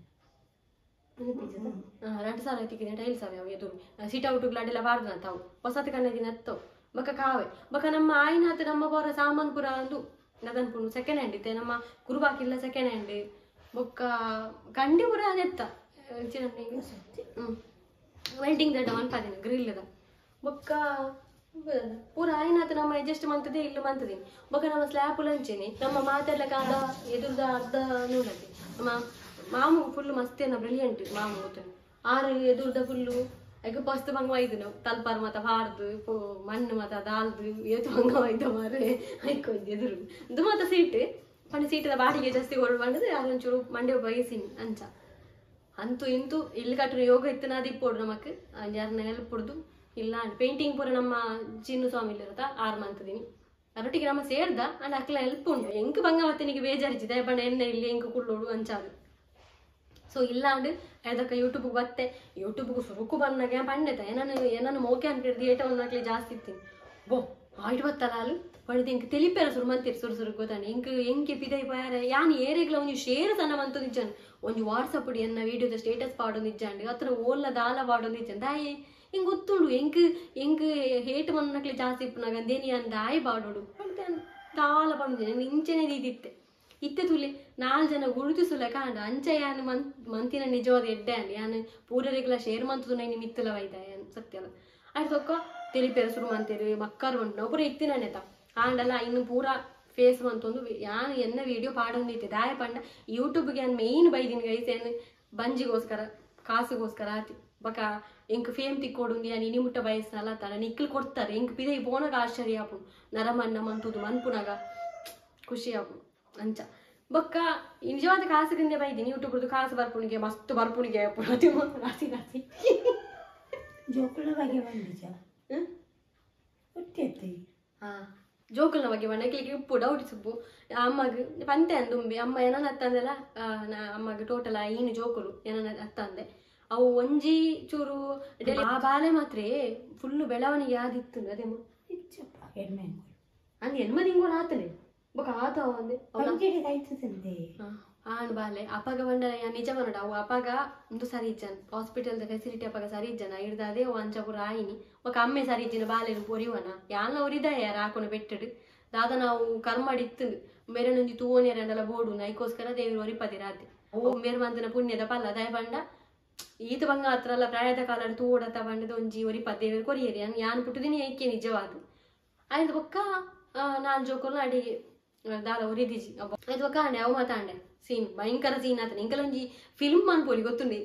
ಹಾಂ ಎರಡು ಸಾವಿರ ಹತ್ತಿಕ್ಕಿದ್ದೀನಿ ಟೈಲ್ಸ್ ಅವೆ ಅವು ಎದುರು ಸಿಟ್ ಔಟುಗಳಾಡೆಲ್ಲ ಬಾರ್ದು ತಾವು ಹೊಸತು ಕನ್ನದಿನ ಹತ್ತವು ಬಕ ಕಾವೆ ಬಕ ನಮ್ಮ ಆಯ್ನ ಹತ್ತು ನಮ್ಮ ಬರೋ ಸಾಮಾನು ಪುರ ಅಂದು ನದನ್ಪುಣು ಸೆಕೆಂಡ್ ಹ್ಯಾಂಡ್ ಇತ್ತೆ ನಮ್ಮ ಕುರುಬಾಕಿಲ್ಲ ಸೆಕೆಂಡ್ ಹ್ಯಾಂಡ್ ಬೊಕ್ಕ ಕಂಡಿ ಪುರ ಅದೆತ್ತ ಹ್ಞೂ ವೆಲ್ಡಿಂಗ್ ದಡ್ಡ ಮನ್ಪಾದಿನ ಗ್ರಿಲ್ಲದ ಬೊಕ್ಕ ಪೂರ ಆಯ್ನಾತ ನಮ್ಮ ಅಡ್ಜಸ್ಟ್ ಮಂತದೆ ಇಲ್ಲ ಮಂತದೀನಿ ಬೊಕ್ಕ ನಮ್ಮ ಸ್ಲ್ಯಾಪ್ ಲಂಚೇನೆ ನಮ್ಮ ಮಾತೆಲ್ಲ ಕಾದ ಎದುರ್ದ ಅರ್ಧ ನೋಡತ್ತೆ ನಮ್ಮ ಮಾಮು ಫುಲ್ಲು ಮಸ್ತೇನ ಬ್ರಿಲಿಯಂಟ್ ಮಾಮು ಗೊತ್ತ ಆರು ಎದುರ್ದ ಫುಲ್ಲು ಈಗ ಪಸ್ತು ಭಂಗ ಒಯ್ದು ನಾವು ತಲ್ಪಾರು ಮತ ಹಾರ್ದು ಪೋ ಮಣ್ಣು ಮತ ದಾಲ್ದು ಏತು ಭಂಗ ಒಯ್ದ ಮಾರೆ ಐಕೊಂದು ಎದುರು ಇದು ಮತ ಸೀಟ್ ಪಂಡ ಸೀಟದ ಬಾಡಿಗೆ ಜಾಸ್ತಿ ಹೊರಡು ಬಂದದ್ದು ಅದೊಂಚೂರು ಮಂಡ್ಯ ಬಯಸಿನಿ ಅಂಚ ಅಂತೂ ಇಂತೂ ಇಲ್ಲಿ ಕಟ್ಟಿನ ಯೋಗ ಇತ್ತನಾದಿ ಇಪ್ಪೋಡು ನಮಕ್ ಯಾರನ್ನ ಹೆಲ್ಪ್ ಕೊಡ್ದು ಇಲ್ಲ ಪೇಂಟಿಂಗ್ ಪೂರ ನಮ್ಮ ಚಿನ್ನು ಸ್ವಾಮಿ ಇರತ್ತ ಆರು ಮಂತದಿನಿ ಅದರೊಟ್ಟಿಗೆ ನಮ್ಮ ಸೇರ್ದ ಅಂಡ್ ಅಕ್ಲ ಹೆಲ್ಪ್ ಉಂಟು ಎಂಕ್ ಬಂಗ ಮತ್ತೆ ನಿಮಗೆ ಬೇಜಾರಿಚ್ಚಿದೆ ಬಣ್ಣ ಎಣ್ಣೆ ಇಲ್ಲಿ ಎಂಕ್ ಕುಳ್ಳೋಡು ಅಂಚಾದು ಸೊ ಇಲ್ಲ ಅಂಡ್ ಅದಕ್ಕೆ ಯೂಟ್ಯೂಬ್ಗೆ ಬತ್ತೆ ಯೂಟ್ಯೂಬ್ಗೆ ಸುರುಕು ಬಂದಾಗ ಪಂಡೆತ ಏನನ್ನು ಏನನ್ನು ಮೋಕೆ ಅಂತ ಹಿಡಿದು ಏಟವನ್ನಾಗ್ಲಿ ಜಾಸ್ತಿ ಇರ್ತೀನಿ ಬೋ ಆಯ್ತು ಬತ್ತಲ್ಲ ಅಲ್ಲಿ ಪಡೆದು ಎಂಕ್ ತಿಳಿಪೇರ ಸುರು ಮಂತಿರ್ ಸುರು ಸುರು ಗೊತ್ತಾನೆ ಎಂಕ್ ಎಂಕೆ ಪಿದೈ ಪಾರ ಯಾನ್ ಏರೆಗ್ಲ ಒಂದು ಶೇರ್ ಸಣ್ಣ ಮಂತು ನಿಜ್ಜಾನು ಒಂದು ವಾಟ್ಸಪ್ ಉಡಿ ಎನ್ನ ವೀಡಿಯೋದ ಸ್ಟೇಟಸ್ ಪಾಡೊಂದು ಇಜ್ಜಾಂಡು ಅತ್ರ ಓಲ್ಲ ದಾಲ ಪಾಡೊಂದು ಇಜ್ಜಾನು ದಾಯಿ ಹಿಂಗೆ ಗೊತ್ತುಂಡು ಎಂಕ್ ಎಂಕ್ ಹೇಟ್ ಮನ್ನಕ್ಲಿ ಜಾಸ್ತಿ ಇಪ್ಪನಾಗ ಅಂದೇನಿ ಅನ್ ದಾಯಿ ಪಾಡೋಡು ದಾಲ ಪಾಡೊಂದು ಇಂಚೆನೆ ಇದಿತ್ತೆ ಇತ್ತೆ ತುಲಿ ನಾಲ್ಕು ಜನ ಗುರುತಿಸುಲೆ ಕಾಂಡ ಅಂಚ ಯಾನು ಮಂತ್ ಮಂತಿನ ನಿಜವಾದ ಎಡ್ಡೆ ಅಲ್ಲಿ ಯಾನು ಪೂರರಿಗೆಲ್ಲ ಶೇರ್ ಮಂತದು ನೈನಿ ಮಿತ್ತಲ ವೈದ ಯಾನು ಸತ್ಯಲ್ಲ ಆಯ್ತು ಸೊಕ್ಕ ತಿಳಿಪೇರ ಶುರು ಮಂತೀರಿ ಮಕ್ಕರು ಉಂಟು ನಾವು ಪೂರ ಇತ್ತಿನೇತ ಆಂಡಲ್ಲ ಇನ್ನು ಪೂರ ಫೇಸ್ ಮಂತೊಂದು ಯಾನು ಎನ್ನ ವಿಡಿಯೋ ಪಾಡೊಂದಿತ್ತೆ ದಾಯ ಪಂಡ ಯೂಟ್ಯೂಬ್ಗೆ ಯಾನು ಮೇಯ್ನ್ ಬೈದಿನ ಗೈಸ್ ಏನು ಬಂಜಿಗೋಸ್ಕರ ಕಾಸುಗೋಸ್ಕರ ಆತಿ ಬಕ ಎಂಕ್ ಫೇಮ್ ತಿಕ್ಕೋಡುಂದು ಯಾನು ಇನಿ ಮುಟ್ಟ ಬಯಸ್ಸಲ್ಲ ತಡ ನಿಕ್ಕಲು ಕೊಡ್ತಾರೆ ಎಂಕ್ ಪಿದೈ ಬೋನಾಗ ಆಶ್ಚರ್ಯ ಆಪು ನರಮನ್ನ ಮಂತುದು ಮನ್ಪುನಾಗ ಖುಷಿ ಆಪು ಅಂಚ ಬೊಕ್ಕ ನಿಜವಾದ ಕಾಸಿಗಿಂದೆ ಬೈದಿನಿ ಯೂಟ್ಯೂಬ್ದು ಕಾಸು ಬರ್ಪುಣಿಗೆ ಮಸ್ತ್ ಬರ್ಪುಣಿಗೆ ರಾಸಿ ರಾಸಿ ರಾಸಿ
ಜೋಕುಳ ಬಗ್ಗೆ ಬಂದಿಜ ಗೊತ್ತೈತಿ
ಹಾ ಜೋಕುಲ್ನ ಬಗ್ಗೆ ಬಂಡಕ್ಕೆ ಉಪ್ಪು ಡೌಟ್ ಸುಪ್ಪು ಅಮ್ಮಗೆ ಪಂತೆ ಅಂದುಂಬಿ ಅಮ್ಮ ಏನನ್ನ ಅತ್ತಂದೆಲ್ಲ ಅಮ್ಮಗೆ ಟೋಟಲ್ ಏನು ಜೋಕುಲು ಏನನ್ನ ಅತ್ತಂದೆ ಅವು ಒಂಜಿ ಚೂರು ಆ ಬಾಲೆ ಮಾತ್ರ ಫುಲ್ಲು ಬೆಳವಣಿಗೆ ಆದಿತ್ತು ಅದೇ
ಇಚ್ಚಪ್ಪ ಹೆಣ್ಣೆ
ಹಂಗೆ ಹೆಣ್ಮದಿಂಗೋಳ ಆತನೆ ಬೊಕ ಆತ ಒಂದೆ ಆಣ್ ಬಾಲೆ ಅಪ್ಪಗ ಬಂಡ ನಿಜ ಮನಡ ಅವು ಅಪ್ಪಗ ಒಂದು ಸರಿ ಇಜ್ಜನ್ ಹಾಸ್ಪಿಟಲ್ ಫೆಸಿಲಿಟಿ ಅಪ್ಪಗ ಸರಿ ಇಜ್ಜನ ಹಿಡ್ದ ಅದೇ ಅಂಚಪುರ ಆಯಿನಿ ఒక ಅಮ್ಮೆ ಸರಿ ಇಜ್ಜಿನ ಬಾಲೆನು ಪೊರಿವನ ಯಾನ ಉರಿದ ಯಾರ ಹಾಕೊಂಡು ಬೆಟ್ಟಡು ದಾದ ನಾವು ಕರ್ಮಡಿತ್ತು ಬೇರೆ ನೊಂಜಿ ತೂವೋನಿಯರಂಡಲ ಬೋಡು ನೈಕೋಸ್ಕರ ದೇವರು ಒರಿಪದಿ ರಾತೆ ಓ ಮೇರ್ ಮಂತನ ಪುಣ್ಯದ ಪಲ್ಲ ದಯ ಬಂಡ ಈತ ಬಂಗ ಹತ್ರ ಎಲ್ಲ ಪ್ರಾಯದ ಕಾಲ ತೂಡತ ಬಂಡದ ಒಂಜಿ ಒರಿಪದ ದೇವರು ಕೊರಿಯರಿ ಯಾನ್ ಪುಟ್ಟದಿನಿ ಐಕ್ಯ ನಿಜವಾದ ಆಯ್ತು ಬೊಕ್ಕ ನಾಲ್ ಜೋಕೋಲು ಅಡಿಗೆ ದಾಲ ಉರಿದಿಜಿ ಆಯ್ತು ಬೊಕ್ಕ ಅಂಡೆ ಅವು ಮಾತಾಂಡೆ ಸೀನ್ ಭಯಂಕರ ಸೀನ್ ಆತನ ಇಂಕಲೊಂಜಿ ಫಿಲ್ಮ್ ಅನ್ಪೋಲಿ ಗೊತ್ತುಂಡಿ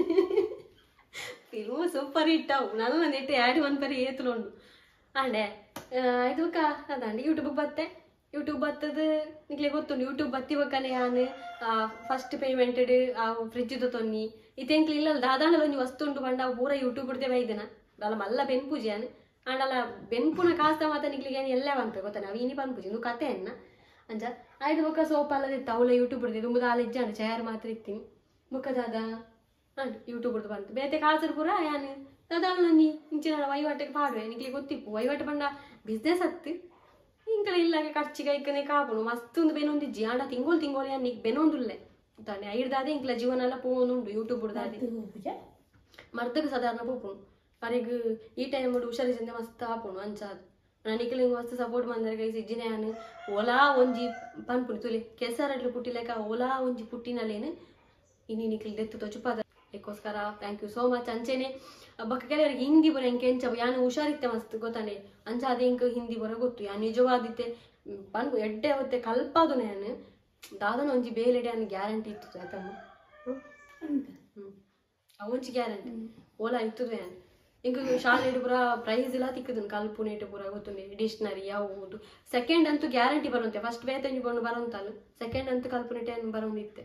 ಫಿಲ್ಮ್ ಸೂಪರ್ ಹಿಟ್ ಅವು ನನ್ನ ನೆಟ್ಟು ಆ್ಯಡ್ ಮನ್ಪರಿ ಏತಲು ಉಂಡು ಅಂಡೆ ಆಯ್ತು ಬೊಕ್ಕ ಅದಂಡೆ ಯೂಟ್ಯೂಬ್ಗೆ ಬತ್ತೆ ಯೂಟ್ಯೂಬ್ ಬತ್ತದ ನಿಕ್ಲೆ ಗೊತ್ತುಂಡು ಯೂಟ್ಯೂಬ್ ಬತ್ತಿ ಬಕ್ಕನೆ ಯಾನು ಫಸ್ಟ್ ಪೇಮೆಂಟ್ ಆ ಫ್ರಿಜ್ದು ತೊನ್ನಿ ಇತೆಂಕ್ಲಿ ಇಲ್ಲಲ್ಲ ದಾದಾಂಡಲ ಒಂಜಿ ವಸ್ತು ಉಂಟು ಬಂಡ ಅವು ಪೂರ ಯೂಟ್ಯೂಬ್ ಬಿಡ್ತೇವೆ ಐದನ ಅಲ್ಲ ಮಲ್ಲ ಬೆನ್ಪೂಜಿ ಅನ್ ಅಂಡಲ್ಲ ಬೆನ್ಪುನ ಕಾಸ್ತ ಮಾತ ನಿಕ್ಲಿಗೆ ಏನು ಎಲ್ಲ ಬಂತ ಗೊತ್ತ ನಾವು ಇನಿ ಪನ್ಪೂಜಿ ನೀವು ಕತೆ ಅನ್ನ ಅಂಚ ಆಯ್ತು ಬೊಕ್ಕ ಸೋಪ್ ಅಲ್ಲದಿತ್ತು ಅವಳ ಯೂಟ್ಯೂಬ್ ಬಿಡ್ತಿದ್ದು ತುಂಬ ದಾಲ ಇಜ್ಜಾಂಡು ಚೇರ್ ಮಾತ್ರ ಇತ್ತೀನಿ ಬೊಕ್ಕ ದಾದ ಅಂಡು ಯೂಟ್ಯೂಬ್ ಬಿಡ್ದು ಬಂತು ಬೇತೆ ಕಾಸರು ಪೂರ ಯಾನು ದಾದಾಂಡ್ಲ ನೀ ಇಂಚಿನ ವಹಿವಾಟಿಗೆ ಪಾಡುವೆ ನಿಕ್ಲಿಗೆ ಗೊತ್ತಿಪ್ಪು ವಹಿವಾಟು ಬಂಡ ಬಿಸ್ನೆಸ್ ಹತ್ತು ಇಂಕಲ ಇಲ್ಲಾಗೆ ಖರ್ಚಿಗೆ ಐಕನೆ ಕಾಪುನು ಮಸ್ತ್ ಒಂದು ಬೆನೊಂದಿಜ್ಜಿ ಆಂಡ ತಿಂಗೋಳು ತಿಂಗೋಳು ಯಾನ್ ನಿಕ್ ಬೆನೊಂದುಲ್ಲೆ ತಾನೆ ಐಡ್ದಾದೆ ಇಂಕಲ ಜೀವನ ಎಲ್ಲ ಪೋನುಂಡು ಯೂಟ್ಯೂಬ್ ಬಿಡ್ದಾದೆ ಮರ್ದಕ್ಕೆ ಸಾಧಾರಣ ಪೋಪುನು ಅವರಿಗೆ ಈ ಟೈಮ್ ಹುಷಾರಿಸಿಂದ ಮಸ್ತ್ ಆಪುನು ಅಂಚಾದು ನನಗೆ ಮಸ್ತ್ ಸಪೋರ್ಟ್ ಮಂದರ ಕೈ ಸಿಜ್ಜಿನ ಯಾನು ಓಲಾ ಒಂಜಿ ಪನ್ಪುನಿ ತುಲಿ ಕೆಸರಡ್ಲು ಪುಟ್ಟಿಲೆಕ್ಕ ಓಲಾ ಒಂಜಿ ಪುಟ್ಟಿನಲ್ಲೇನು ಇನ್ನು ನಿಕ್ಲಿ ದೆತ್ತು ತೊಚುಪಾದ ಅದಕ್ಕೋಸ್ಕರ ಥ್ಯಾಂಕ್ ಯು ಸೋ ಮಚ್ ಅಂಚೆನೆ ಬಕ್ಕ ಕೆಲವರಿಗೆ ಹಿಂದಿ ಬರ ಹೆಂಗೆ ಕೆಂಚ ಯಾನು ಹುಷಾರಿತ್ತೆ ಮಸ್ತ್ ಗೊತ್ತಾನೆ ಅಂಚ ಅದೇ ಹಿಂಗೆ ಹಿಂದಿ ಬರ ಗೊತ್ತು ಯಾನು ನಿಜವಾದಿತ್ತೆ ಪನ್ಪು ಎಡ್ಡೆ ಅವತ್ತೆ ಕಲ್ಪಾದು ನಾನು ದಾದನ ಒಂಜಿ ಬೇಲೆಡೆ ಅನ್ನ ಗ್ಯಾರಂಟಿ ಇತ್ತು ಆಯ್ತಮ್ಮ ಹ್ಞೂ ಅವೊಂಜಿ ಗ್ಯಾರಂಟಿ ಓಲಾ ಇತ್ತದು ಯಾನು ಇಂಕ ಶಾಲೆ ಪೂರ ಪ್ರೈಸ್ ಎಲ್ಲ ತಿಕ್ಕದನು ಕಲ್ಪುನೇಟ್ ಪೂರ ಗೊತ್ತುಂಡೆ ಡಿಕ್ಷನರಿ ಯಾವುದು ಸೆಕೆಂಡ್ ಅಂತೂ ಗ್ಯಾರಂಟಿ ಬರುವಂತೆ ಫಸ್ಟ್ ಬೇತಂಜಿ ಬಂದು ಬರುವಂತಲ್ಲ ಸೆಕೆಂಡ್ ಅಂತೂ ಕಲ್ಪುನೇಟೆ ಅನ್ನು ಬರೋದಿತ್ತೆ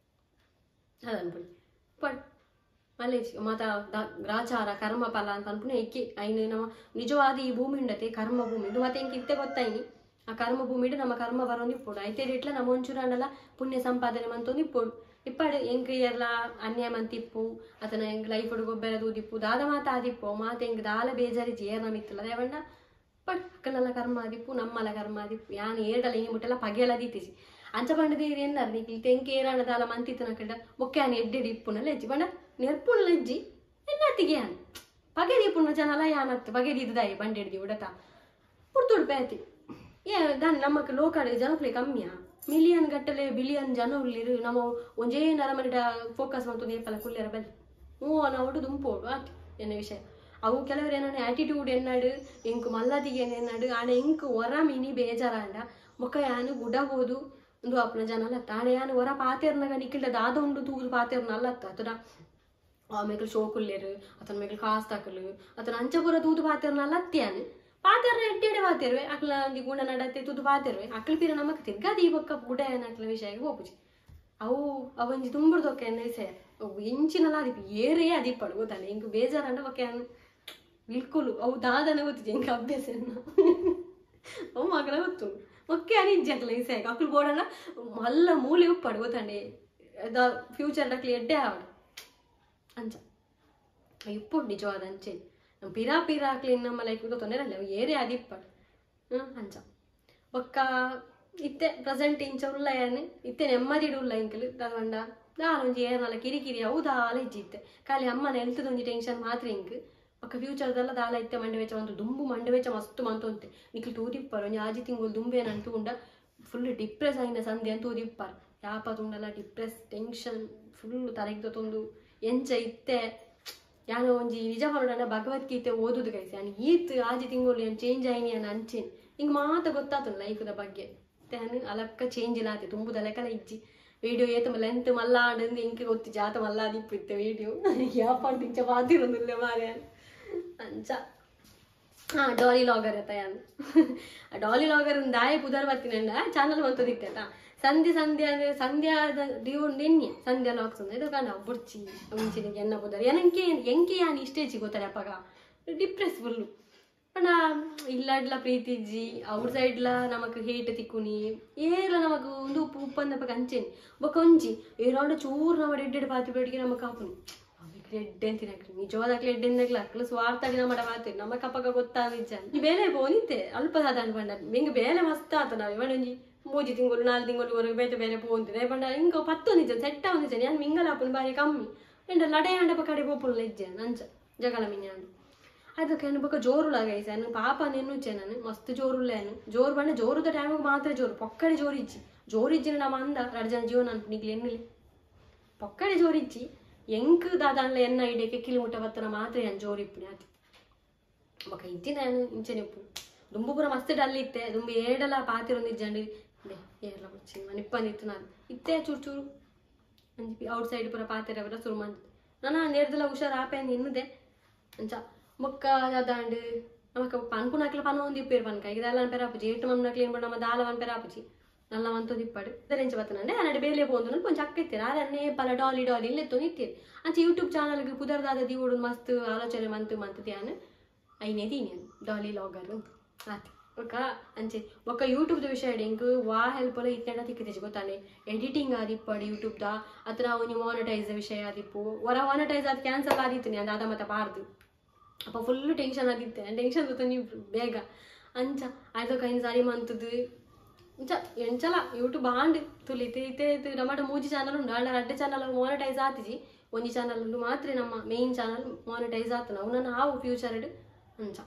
ಅದನ್ಪುಣಿ ಬಟ್ ಮಲ್ಲೇಜ್ ಮಾತ ಗ್ರಾಚಾರ ಕರ್ಮ ಫಲ ಅಂತ ಅನ್ಪುಣೆ ಇಕ್ಕಿ ಐನು ನಮ್ಮ ನಿಜವಾದ ಈ ಭೂಮಿ ಉಂಡತೆ ಕರ್ಮ ಭೂಮಿ ಇದು ಮತ್ತೆ ಇಂಕ ಇತ್ತೆ ಗೊತ್ತಾಯಿನಿ ಆ ಕರ್ಮ ಭೂಮಿ ನಮ್ಮ ಕರ್ಮ ಬರೋದು ಇಪ್ಪೋಡು ಐತೆ ಇಟ್ಲ ನಮ್ಮ ಒಂಚೂರು ಅಂಡಲ್ಲ ಪುಣ್ಯ ಸಂಪಾದನೆ ಮಂತೊಂದು ಇಪ್ಪೋಡು ಇಪ್ಪಡು ಎಂಕ್ ಎಲ್ಲ ಅನ್ಯಾಯ ಮಂತಿಪ್ಪು ಅತನ ಎಂಗ್ ಲೈಫ್ ಗೊಬ್ಬರ ದೂದಿಪ್ಪು ದಾದ ಮಾತ ಆದಿಪ್ಪು ಮಾತ ಎಂಗ್ ದಾಲ ಬೇಜಾರಿ ಜೇರ್ನ ಮಿತ್ತಲ್ಲ ದೇವಂಡ ಬಟ್ ಅಕ್ಕನಲ್ಲ ಕರ್ಮ ಆದಿಪ್ಪು ನಮ್ಮಲ್ಲ ಕರ್ಮ ಆದಿಪ್ಪು ಯಾನು ಏಡಲ್ಲ ಇನಿ ಮುಟ್ಟೆಲ್ಲ ಪಗೆಲ್ಲ ದೀತಿಸಿ ಅಂಚ ಬಂಡದೇರಿ ಎನ್ನಾರ ನೀ ತೆಂಕ್ ಏರಾಣ ದಾಲ ಮಂತಿತ್ತನ ಕಂಡ ಮೊಕ್ಕೆ ಯಾನು ಎಡ್ಡೆಡಿ ಇಪ್ಪುನಲ್ಲ ಹೆಜ್ಜಿ ಬಂಡ ನೆರ್ಪುನಲ್ಲ ಹೆಜ್ಜಿ ಎನ್ನತ್ತಿಗೆ ಯಾನು ಪಗೆದಿ ಇಪ್ಪುನ ಜನಲ್ಲ ಯಾನತ್ತು ಪಗೆದಿ ಇದ್ದಾಯಿ ಬಂಡೆಡ್ದಿ ಉಡತ ಪುಡ್ತುಡು ಬೇತಿ ಏ ದಾನಿ ನಮ್ಮಕ್ಕೆ ಲೋಕಾಡ ಜನಪ್ರಿಯ ಕಮ್ಮಿಯಾ ಮಿಲಿಯನ್ ಗಟ್ಟಲೆ ಬಿಲಿಯನ್ ಜನ ಉಳ್ಳಿರು ನಮ್ಮ ಒಂಜೇ ನರಮನಿಡ ಫೋಕಸ್ ಮಾಡ್ತು ಏಪಲ್ಲ ಕುಲ್ಲೆರ ಬಲ್ಲಿ ಹ್ಞೂ ನಾವು ದುಂಪೋಡು ಆಟ ಎನ್ನ ವಿಷಯ ಅವು ಕೆಲವರು ಏನಾಡು ಆ್ಯಟಿಟ್ಯೂಡ್ ಎನ್ನಾಡು ಎಂಕು ಮಲ್ಲದಿಗೆ ಎನ್ನಾಡು ಆಣ ಎಂಕು ಹೊರ ಮಿನಿ ಬೇಜಾರಾಂಡ ಮೊಕ್ಕ ಯಾನು ಗುಡಬೋದು ಒಂದು ಅಪ್ಪನ ಜನ ಅಲ್ಲತ್ತ ಆಣ ಯಾನು ಹೊರ ಪಾತೆರ್ನಾಗ ನಿಕ್ಕಿಲ್ದ ದಾದ ಉಂಡು ತೂದು ಪಾತೆರ್ನ ಅಲ್ಲತ್ತ ಅತನ ಆ ಮೇಕಲ್ ಶೋಕುಲ್ಲೇರು ಅತನ ಮೇಕಲ್ ಕಾಸ್ ತಾಕಲು ಅತನ ಅಂಚಪುರ ತೂದು ಪಾತೆರ್ನ ಅಲ್ಲತ್ಯಾನು ಪಾತೆರ್ನ ಎಡ್ಡೆಡೆ ಬಾತಿರುವೆ ಅಕ್ಲ ಒಂಜಿ ಗುಣ ನಡತೆ ತುದು ಬಾತಿರುವೆ ಅಕ್ಲ ಪೀರ ನಮಕ್ ತಿರ್ಗಾದ ಈ ಬೊಕ್ಕ ಗುಡ ಅಕ್ಲ ವಿಷಯ ಹೋಗುಜಿ ಅವು ಅವಂಜಿ ತುಂಬುರ್ದೊಕ್ಕ ಎನ್ನ ವಿಷಯ ಎಂಚಿನಲ್ಲ ಅದಿಪ್ಪು ಏರೇ ಅದಿಪ್ಪಡು ಗೊತ್ತಾನೆ ಇಂಕ ಬೇಜಾರಂಡ ಬೊಕ್ಕ ಬಿಲ್ಕುಲು ಅವು ದಾದನ ಗೊತ್ತಿದೆ ಇಂಕ ಅಭ್ಯಾಸ ಅವು ಮಗನ ಗೊತ್ತು ಒಕ್ಕೆ ಅನಿಜ್ಜಿ ಅಕ್ಲ ವಿಷಯ ಅಕ್ಲು ಬೋಡಣ ಮಲ್ಲ ಮೂಲೆ ಉಪ್ಪಡು ಗೊತ್ತಾಂಡೆ ಅದ ಫ್ಯೂಚರ್ ಅಕ್ಲಿ ಎಡ್ಡೆ ಆವಡು ಅಂಚ ಇಪ್ಪು ನಿಜವಾದ ಅಂಚೆ ನಮ್ಮ ಪಿರಾ ಪಿರಾ ಹಾಕ್ಲಿ ನಮ್ಮ ಲೈಫ್ ತೊಂದರೆ ಅಲ್ಲ ಏರೇ ಅದಿಪ್ಪಡು ಹ್ಞೂ ಅಂಚ ಒಕ್ಕ ಇತ್ತೆ ಪ್ರೆಸೆಂಟ್ ಇಂಚ ಉಲ್ಲ ಏನು ಇತ್ತೆ ನೆಮ್ಮದಿಡು ಉಲ್ಲ ಇಂಕಲು ತಗೊಂಡ ದಾಲೊಂಜಿ ಏನಲ್ಲ ಕಿರಿಕಿರಿ ಅವು ದಾಲ ಇಜ್ಜಿತ್ತೆ ಖಾಲಿ ಅಮ್ಮನ ಹೆಲ್ತದೊಂಜಿ ಟೆನ್ಷನ್ ಮಾತ್ರ ಇಂಕ್ ಒಕ್ಕ ಫ್ಯೂಚರ್ದೆಲ್ಲ ದಾಲ ಇತ್ತೆ ಮಂಡೆ ವೆಚ್ಚ ಒಂದು ದುಂಬು ಮಂಡೆ ವೆಚ್ಚ ಮಸ್ತು ಮಂತೊಂತೆ ನಿಕ್ಲು ತೂದಿಪ್ಪರು ಒಂಜಿ ಆಜಿ ತಿಂಗಳು ದುಂಬೇನ ಅಂತುಂಡ ಫುಲ್ ಡಿಪ್ರೆಸ್ ಆಗಿನ ಸಂಧಿ ಅಂತ ತೂದಿಪ್ಪರು ಯಾಪ ತುಂಡಲ್ಲ ಡಿಪ್ರೆಸ್ ಟೆನ್ಷನ್ ಫುಲ್ ತಲೆಗೆ ತೊಂದು ಎಂಚ ಇತ್ತೆ ಯಾನೋ ಒಂಜಿ ನಿಜ ಹೊರಡನ ಭಗವದ್ಗೀತೆ ಓದುದು ಕೈಸಿ ನಾನು ಈತ್ ಆಜಿ ತಿಂಗಳು ಏನು ಚೇಂಜ್ ಆಯ್ನಿ ಅನ್ನ ಅಂಚೇನು ಹಿಂಗೆ ಮಾತ್ರ ಗೊತ್ತಾತು ಲೈಫ್ದ ಬಗ್ಗೆ ನಾನು ಅಲಕ್ಕ ಚೇಂಜ್ ಇಲ್ಲ ಆತೆ ತುಂಬುದ ಲೆಕ್ಕಲ ಇಜ್ಜಿ ವಿಡಿಯೋ ಏತ ಲೆಂತ್ ಮಲ್ಲಾಂಡು ಇಂಕೆ ಗೊತ್ತಿ ಜಾತ ಮಲ್ಲಾದಿಪ್ಪು ಇತ್ತೆ ವಿಡಿಯೋ ಯಾಪಂತ ಇಂಚ ಮಾತಿರೊಂದಿಲ್ಲ ಮಾರ್ಯ ಅಂಚ ಹಾಂ ಡಾಲಿ ಲಾಗರ್ ಆತ ಯಾನು ಡಾಲಿ ಲಾಗರ್ ದಾಯ ಪುದರ್ ಬರ್ತೀನಂಡ ಚಾನಲ್ ಬಂತದಿತ್ತೆ ಸಂಧ್ಯಾ ಸಂಧ್ಯಾ ಅಂದ್ರೆ ಸಂಧ್ಯಾದ ಡಿವು ನೆನ್ನೆ ಸಂಧ್ಯಾ ಲಾಕ್ಸ್ ಅಂದ್ರೆ ಇದು ಕಾಣ ಬುಡ್ಚಿ ಮುಂಚಿನಿಗೆ ಎನ್ನ ಪುದರ್ ಏನಂಕೆ ಎಂಕೆ ಯಾನು ಇಷ್ಟೇಜಿ ಗೊತ್ತಾರೆ ಅಪ್ಪಗ ಡಿಪ್ರೆಸ್ ಫುಲ್ಲು ಅಣ್ಣ ಇಲ್ಲಾಡ್ಲ ಪ್ರೀತಿಜ್ಜಿ ಅವ್ರ ಸೈಡ್ಲ ನಮಕ್ ಹೇಟ್ ತಿಕ್ಕುನಿ ಏಲ ನಮಕ್ ಒಂದು ಉಪ್ಪು ಉಪ್ಪಂದಪ್ಪ ಅಂಚೇನಿ ಬೊಕ್ಕ ಒಂಜಿ ಏರಾಂಡ ಚೂರು ನಮ್ಮ ಎಡ್ಡೆಡ್ ಪಾತಿ ಬೇಡಿಗೆ ನಮಕ್ ಹಾಪುನಿ ಅವಕ್ಕೆ ಎಡ್ಡೆ ಅಂತೀನಿ ಅಕ್ಲಿ ನಿಜವಾದಾಕ್ಲಿ ಎಡ್ಡೆಂದಾಗ್ಲ ಅಕ್ಲು ಸ್ವಾರ್ಥಾಗಿ ನಮ್ಮ ಮಾತಿರಿ ನಮ್ಮ ಕಪ್ಪಗ ಗೊತ್ತಾ ನಿಜ ಈ ಬೇಲೆ ಬೋನಿತ್ತೆ ಅಲ್ಪ ಸಾಧ ಅನ್ಕೊಂಡ ಹಿಂಗೆ ಬೇಲೆ ಮಸ್ತ್ ಆತ ನಾವು ಇವನೊಂಜಿ ಮೂಜಿ ತಿಂಗಳು ನಾಲ್ಕು ತಿಂಗಳು ಬೇರೆ ಬೇರೆ ಪೋಂತಿದೆ ಬಂಡ ಹಿಂಗ ಪತ್ತು ನಿಜ ಸೆಟ್ ಅವನಿಜ ನಾನು ಮಿಂಗಲ್ ಹಾಪುನಿ ಬಾರಿ ಕಮ್ಮಿ ಎಂಡ ಲಡೆ ಅಂಡಪ್ಪ ಕಡೆ ಬೋಪುಲ್ಲ ಇಜ್ಜೆ ನಂಚ ಜಗಳ ಮಿಂಜಾಂಡು ಅದಕ್ಕೆ ಏನು ಬೊಕ್ಕ ಜೋರುಲಾಗೈಸ ನಾನು ಪಾಪ ನೆನ್ನುಚ್ಚೆ ನಾನು ಮಸ್ತ್ ಜೋರುಲ್ಲೇನು ಜೋರು ಬಂಡ ಜೋರುದ ಟೈಮಿಗೆ ಮಾತ್ರ ಜೋರು ಪೊಕ್ಕಡೆ ಜೋರಿಜ್ಜಿ ಜೋರಿಜ್ಜಿನ ನಮ್ಮ ಅಂದ ಎರಡು ಜನ ಜೀವನ ಅಂತ ನಿಗ್ಲಿ ಎನ್ನಿಲಿ ಪೊಕ್ಕಡೆ ಜೋರಿಜ್ಜಿ ಎಂಕ್ ದಾದಾನ್ಲ ಎನ್ನ ಇಡಕ್ಕೆ ಕಿಲೋಮೀಟ ಬತ್ತನ ಮಾತ್ರ ಏನು ಜೋರಿಪ್ಪುನಿ ಆತಿ ಬೊಕ್ಕ ಇಜ್ಜಿನ ನಾನು ಇಂಚೆನಿಪ್ಪು ದುಂಬು ಪೂರ ಮಸ್ತ್ ಡಲ್ ಇತ್ತೆ ದುಂಬು ಏಡಲ ಪಾತಿರೊಂದಿಜ್ಜಂಡು ದೇ ಏರ್ಲ ಬುಚ್ಚಿ ನಾನು ಇಪ್ಪಂದಿತ್ತು ನಾನು ಇತ್ತೇ ಚೂರು ಚೂರು ಅಂಜಿ ಔಟ್ ಸೈಡ್ ಪೂರ ಪಾತಿರ ಬರ ಶುರು ಮಾಡಿ ನಾನು ನೇರ್ದೆಲ್ಲ ಹುಷಾರು ಆಪೆ ಅಂದು ಇನ್ನುದೆ ಅಂಚ ಮೊಕ್ಕ ಅದಾಂಡು ನಮಕ್ ಪನ್ಪು ನಕ್ಲ ಪನ ಒಂದು ಇಪ್ಪೇರು ಪನ್ಕ ಇದೆಲ್ಲ ಅನ್ಪೇರ ಆಪುಜಿ ಏಟು ಮಮ್ ನಕ್ಲಿ ಏನ್ ನಮ್ಮ ದಾಲ ಅನ್ಪೇರ ಆಪುಜಿ ನಲ್ಲ ಒಂತೊಂದು ಇಪ್ಪಡು ಇದರೆಂಚ ಬತ್ತನಂಡೆ ಅನ್ನಡೆ ಬೇಲೆ ಪೋಂದು ನಾನು ಕೊಂಚ ಅಕ್ಕಿತ್ತೀರ ಅದನ್ನೇ ಪಲ ಡಾಲಿ ಡಾಲಿ ಇಲ್ಲೆತ್ತು ನಿತ್ತೀರಿ ಅಂಚ ಯೂಟ್ಯೂಬ್ ಚಾನಲ್ಗೆ ಪುದರ್ದಾದ ದಿವೋಡು ಮಸ್ತ್ ಆಲೋಚನೆ ಮಂತು ಮಂತು ತ್ಯಾನು ಐನೇ ತೀನಿ ಡಾಲಿ ಲಾಗರ್ ಆತಿ ಒಕ್ಕ ಅಂಚೆ ಒಕ್ಕ ಯೂಟ್ಯೂಬ್ದ ವಿಷಯ ಇಂಕ್ ವಾ ಹೆಲ್ಪಲ್ಲ ಇತ್ತೆಂಡ ತಿಕ್ಕಿದ್ದೀಜಿ ಗೊತ್ತಾನೆ ಎಡಿಟಿಂಗ್ ಆದಿಪ್ಪಡು ಯೂಟ್ಯೂಬ್ದ ಅಥವಾ ಒಂಜಿ ಮಾನಿಟೈಸ್ ವಿಷಯ ಆದಿಪ್ಪು ಹೊರ ಮಾನಿಟೈಸ್ ಅದು ಕ್ಯಾನ್ಸಲ್ ಆದಿತ್ತು ಅದು ಅದ ಮತ್ತೆ ಪಾರ್ದು ಅಪ್ಪ ಫುಲ್ಲು ಟೆನ್ಷನ್ ಆಗಿತ್ತೆ ಟೆನ್ಷನ್ ಗೊತ್ತ ನೀವು ಬೇಗ ಅಂಚ ಆಯ್ತು ಕೈನ ಸಾರಿ ಮಂತದ್ದು ಅಂಚ ಎಂಚಲ ಯೂಟ್ಯೂಬ್ ಆಂಡ್ ತುಲಿತೆ ಇತ್ತೆ ನಮ್ಮಟ ಮೂಜಿ ಚಾನಲ್ ಉಂಡು ಆಂಡ ಅಡ್ಡೆ ಚಾನಲ್ ಮಾನಿಟೈಸ್ ಆತಿಜಿ ಒಂಜಿ ಚಾನಲ್ ಉಂಡು ಮಾತ್ರ ನಮ್ಮ ಮೇನ್ ಚಾನಲ್ ಮಾನಿಟೈಸ್ ಆತನ ಅವನನ್ನು ಹಾವು ಫ್ಯೂಚರ್ಡ್ ಅಂಚ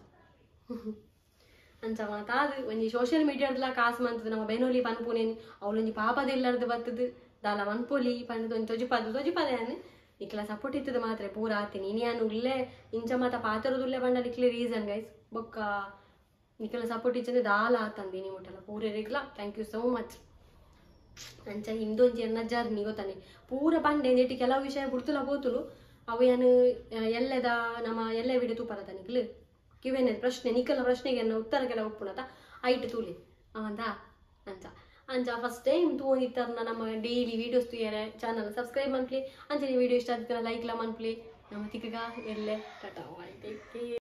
ಅಂಚ ಮಾತಾದು ಒಂಜಿ ಸೋಷಿಯಲ್ ಮೀಡಿಯಾದಲ್ಲ ಕಾಸು ಮಂತದ್ದು ನಮ್ಮ ಬೆನೋಲಿ ಪನ್ಪುನೇನು ಅವಳೊಂಜಿ ಪಾಪದೆಲ್ಲರದು ಬರ್ತದು ದಾಲ ಮನ್ಪೊಲಿ ಪಂಡದು ಒಂದು ತೊಜಿಪದ ತೊಜಿಪದ ಏನು ಇಕ್ಲ ಸಪೋರ್ಟ್ ಇತ್ತದ ಮಾತ್ರ ಪೂರ ಆತೀನಿ ಇನಿಯಾನು ಇಲ್ಲೇ ಇಂಚ ಮಾತ ಪಾತ್ರದುಲ್ಲೇ ಬಂಡ ಇಕ್ಲೆ ರೀಸನ್ ಗೈಸ್ ಬೊಕ್ಕ ನಿಕ್ಲ ಸಪೋರ್ಟ್ ಇಚ್ಚಂದ್ರೆ ದಾಲ ಆತಂದಿ ನೀವು ಮುಟ್ಟಲ್ಲ ಪೂರ ರೆಗ್ಲ ಥ್ಯಾಂಕ್ ಯು ಸೋ ಮಚ್ ಅಂಚ ಇಂದೊಂಜಿ ಎನ್ನ ಜರ್ನಿ ಗೊತ್ತಾನೆ ಪೂರ ಬಂಡೆ ನೆಟ್ಟಿ ಕೆಲವು ವಿಷಯ ಗುರ್ತುಲ ಬೋತುಲು ಅವು ಏನು ಎಲ್ಲೆದ ನಮ್ಮ ಎಲ್ಲೆ ವಿಡಿಯೋ ತೂಪರತ ನಿಕ್ಲು ಕಿವೇನ ಪ್ರಶ್ನೆ ನಿಖಲ ಪ್ರಶ್ನೆಗೆ ಎನ್ನ ಉತ್ತರ ಕೆಲ ಒಪ್ಪುಣತ ಐಟ್ ತೂಲಿ ಅವಂದ ಅಂಚ ಅಂಚ ಫಸ್ಟ್ ಟೈಮ್ ತೂಂದಿತ್ತಾರ ನಮ್ಮ ಡೈಲಿ ವೀಡಿಯೋಸ್ ತೂಯರೆ ಚಾನಲ್ ಸಬ್ಸ್ಕ್ರೈಬ್ ಮನ್ಪ್ಲಿ ಅಂಚೆ ವಿಡಿಯೋ ಇಷ್ಟ ಆದ್ರೆ ಲೈಕ್ ಲ ಮನ್ಪ್ಲಿ ನಮ್ಮ ತಿಕ್ಕಗ ಎಲ್ಲೆ ಟಾಟಾ.